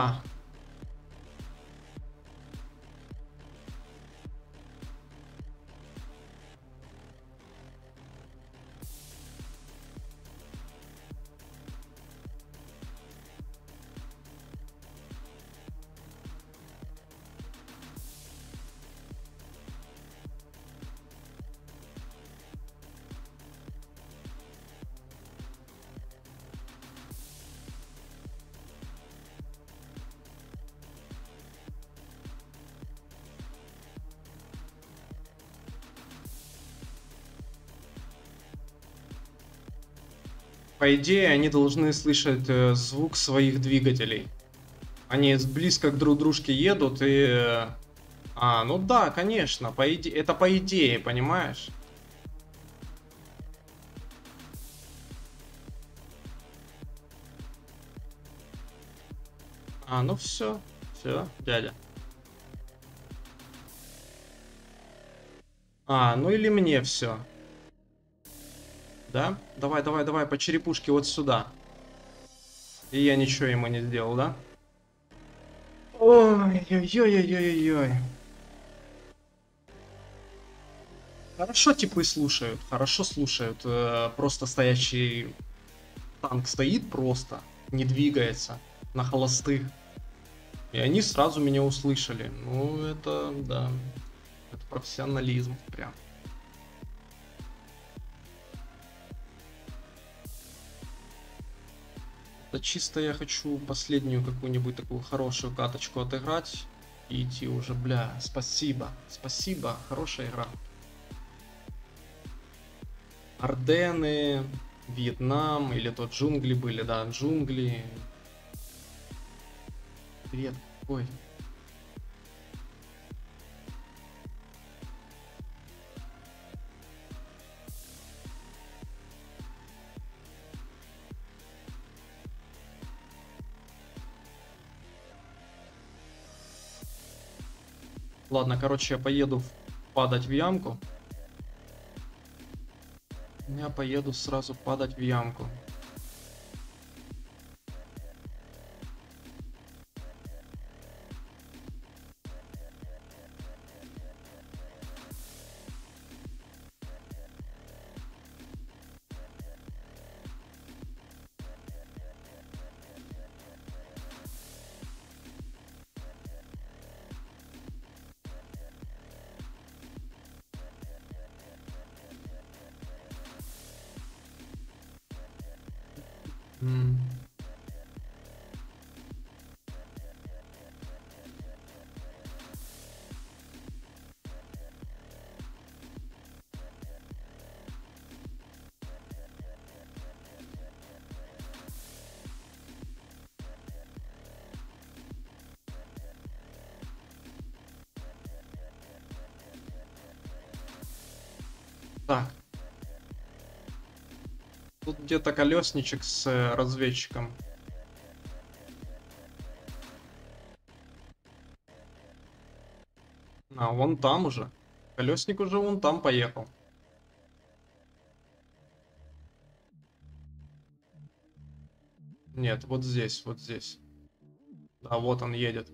По идее, они должны слышать звук своих двигателей. Они близко к друг дружке едут и... ну да, конечно, по идее, это по идее, понимаешь? Ну все, все, дядя. Ну или мне все. Да? Давай, давай, давай, по черепушке вот сюда. И я ничего ему не сделал, да? Ой-ой-ой-ой-ой-ой. Хорошо типы слушают, хорошо слушают. Просто стоящий танк стоит просто, не двигается, на холостых. И они сразу меня услышали. Ну, это, да, это профессионализм прям. Да чисто я хочу последнюю какую-нибудь такую хорошую каточку отыграть и идти уже, бля, спасибо, спасибо, хорошая игра. Арденны, Вьетнам, или то джунгли были, да, джунгли. Привет, ой. Ладно, короче, я поеду падать в ямку. Я поеду сразу падать в ямку. Так. Тут где-то колесничек с разведчиком. Вон там уже. Колесник уже вон там поехал. Нет, вот здесь, вот здесь. Да, вот он едет.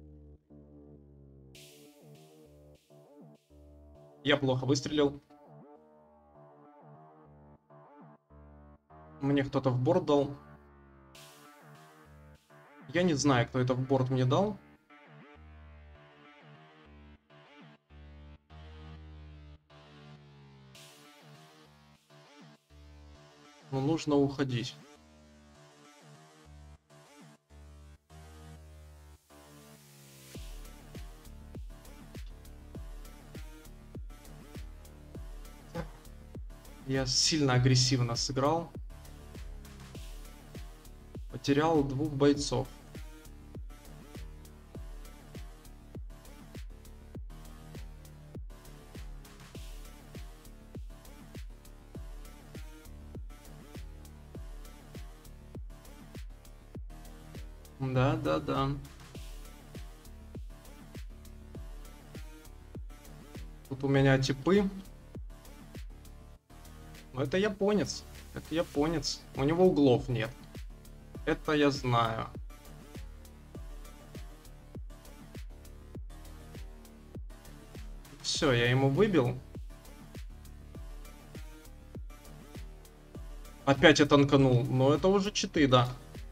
Я плохо выстрелил. Мне кто-то в борт дал. Я не знаю, кто это в борт мне дал. Но нужно уходить. Я сильно агрессивно сыграл. Потерял 2 бойцов. Да, да, да. Тут у меня типы. Но это японец. Это японец. У него углов нет. Это я знаю. все, я ему выбил. Опять я танканул. Но это уже читы, да.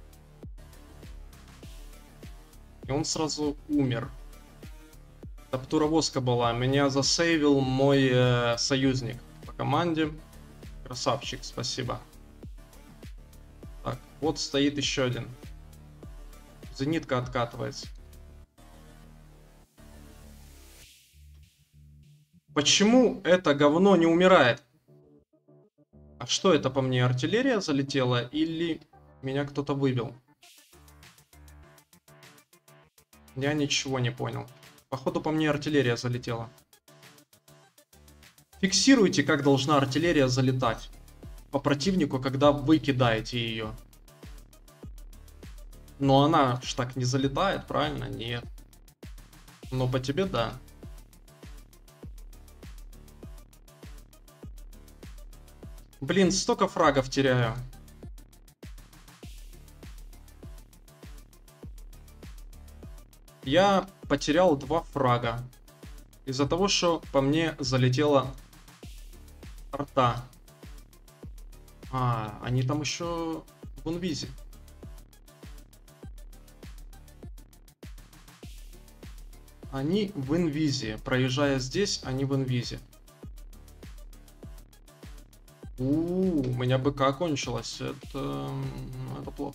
И он сразу умер. Топтура воска была. Меня засейвил мой союзник по команде. Красавчик, спасибо. Так, вот стоит еще один. Зенитка откатывается. Почему это говно не умирает? А что это по мне? Артиллерия залетела или меня кто-то выбил? Я ничего не понял. Походу по мне артиллерия залетела. Фиксируйте, как должна артиллерия залетать по противнику, когда вы кидаете ее. Но она ж так не залетает, правильно? Нет. Но по тебе да. Блин, столько фрагов теряю. Я потерял 2 фрага. Из-за того, что по мне залетела арта. А, они там еще в инвизе. Они в инвизе. Проезжая здесь, они в инвизе. У меня БК кончилось. Это плохо.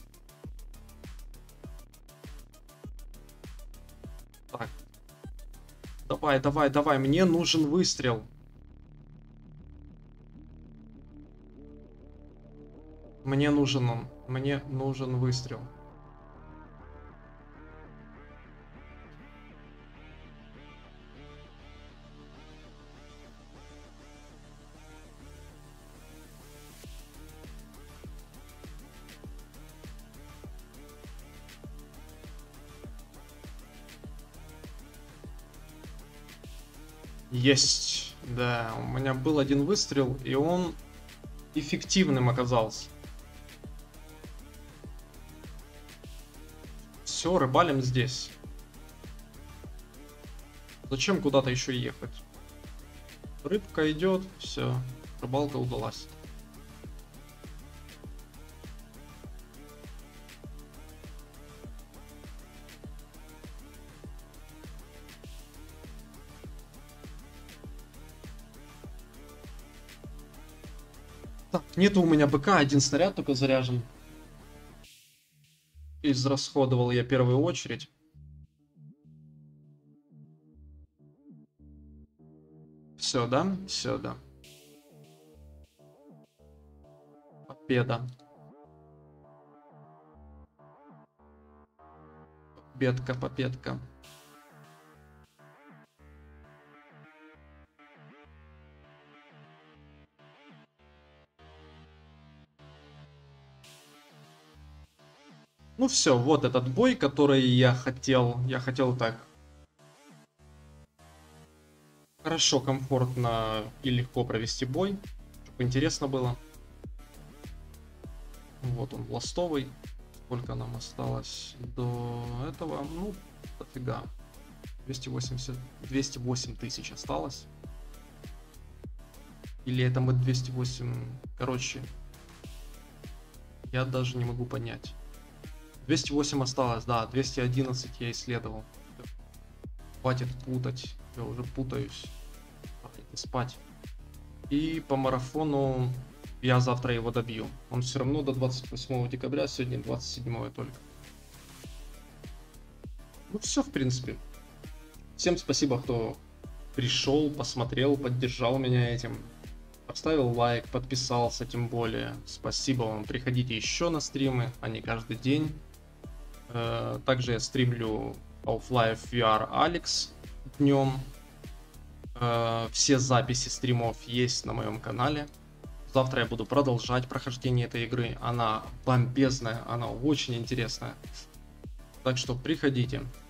Так. Давай, давай, давай. Мне нужен выстрел. Мне нужен он. Мне нужен выстрел. Есть. Да, у меня был один выстрел, и он эффективным оказался. Все, рыбалим здесь. Зачем куда-то еще ехать? Рыбка идет, все, рыбалка удалась. Так, нету у меня БК, один снаряд только заряжен. Израсходовал я первую очередь. Все, да? Все, да. Победа. Победка, победка. Ну все, вот этот бой, который я хотел. Я хотел так. Хорошо, комфортно и легко провести бой, чтобы интересно было. Вот он, ластовый. Сколько нам осталось до этого? Ну, дофига. 208 тысяч осталось. Или это мы 208... Короче, я даже не могу понять. 208 осталось, да, 211 я исследовал. Хватит путать, я уже путаюсь. Давайте спать. И по марафону я завтра его добью. Он все равно до 28 декабря, сегодня 27 только. Ну все, в принципе. Всем спасибо, кто пришел, посмотрел, поддержал меня этим. Поставил лайк, подписался, тем более. Спасибо вам. Приходите еще на стримы, а не каждый день. Также я стримлю Half-Life VR Alex днем. Все записи стримов есть на моем канале. Завтра я буду продолжать прохождение этой игры. Она бомбезная, она очень интересная. Так что приходите.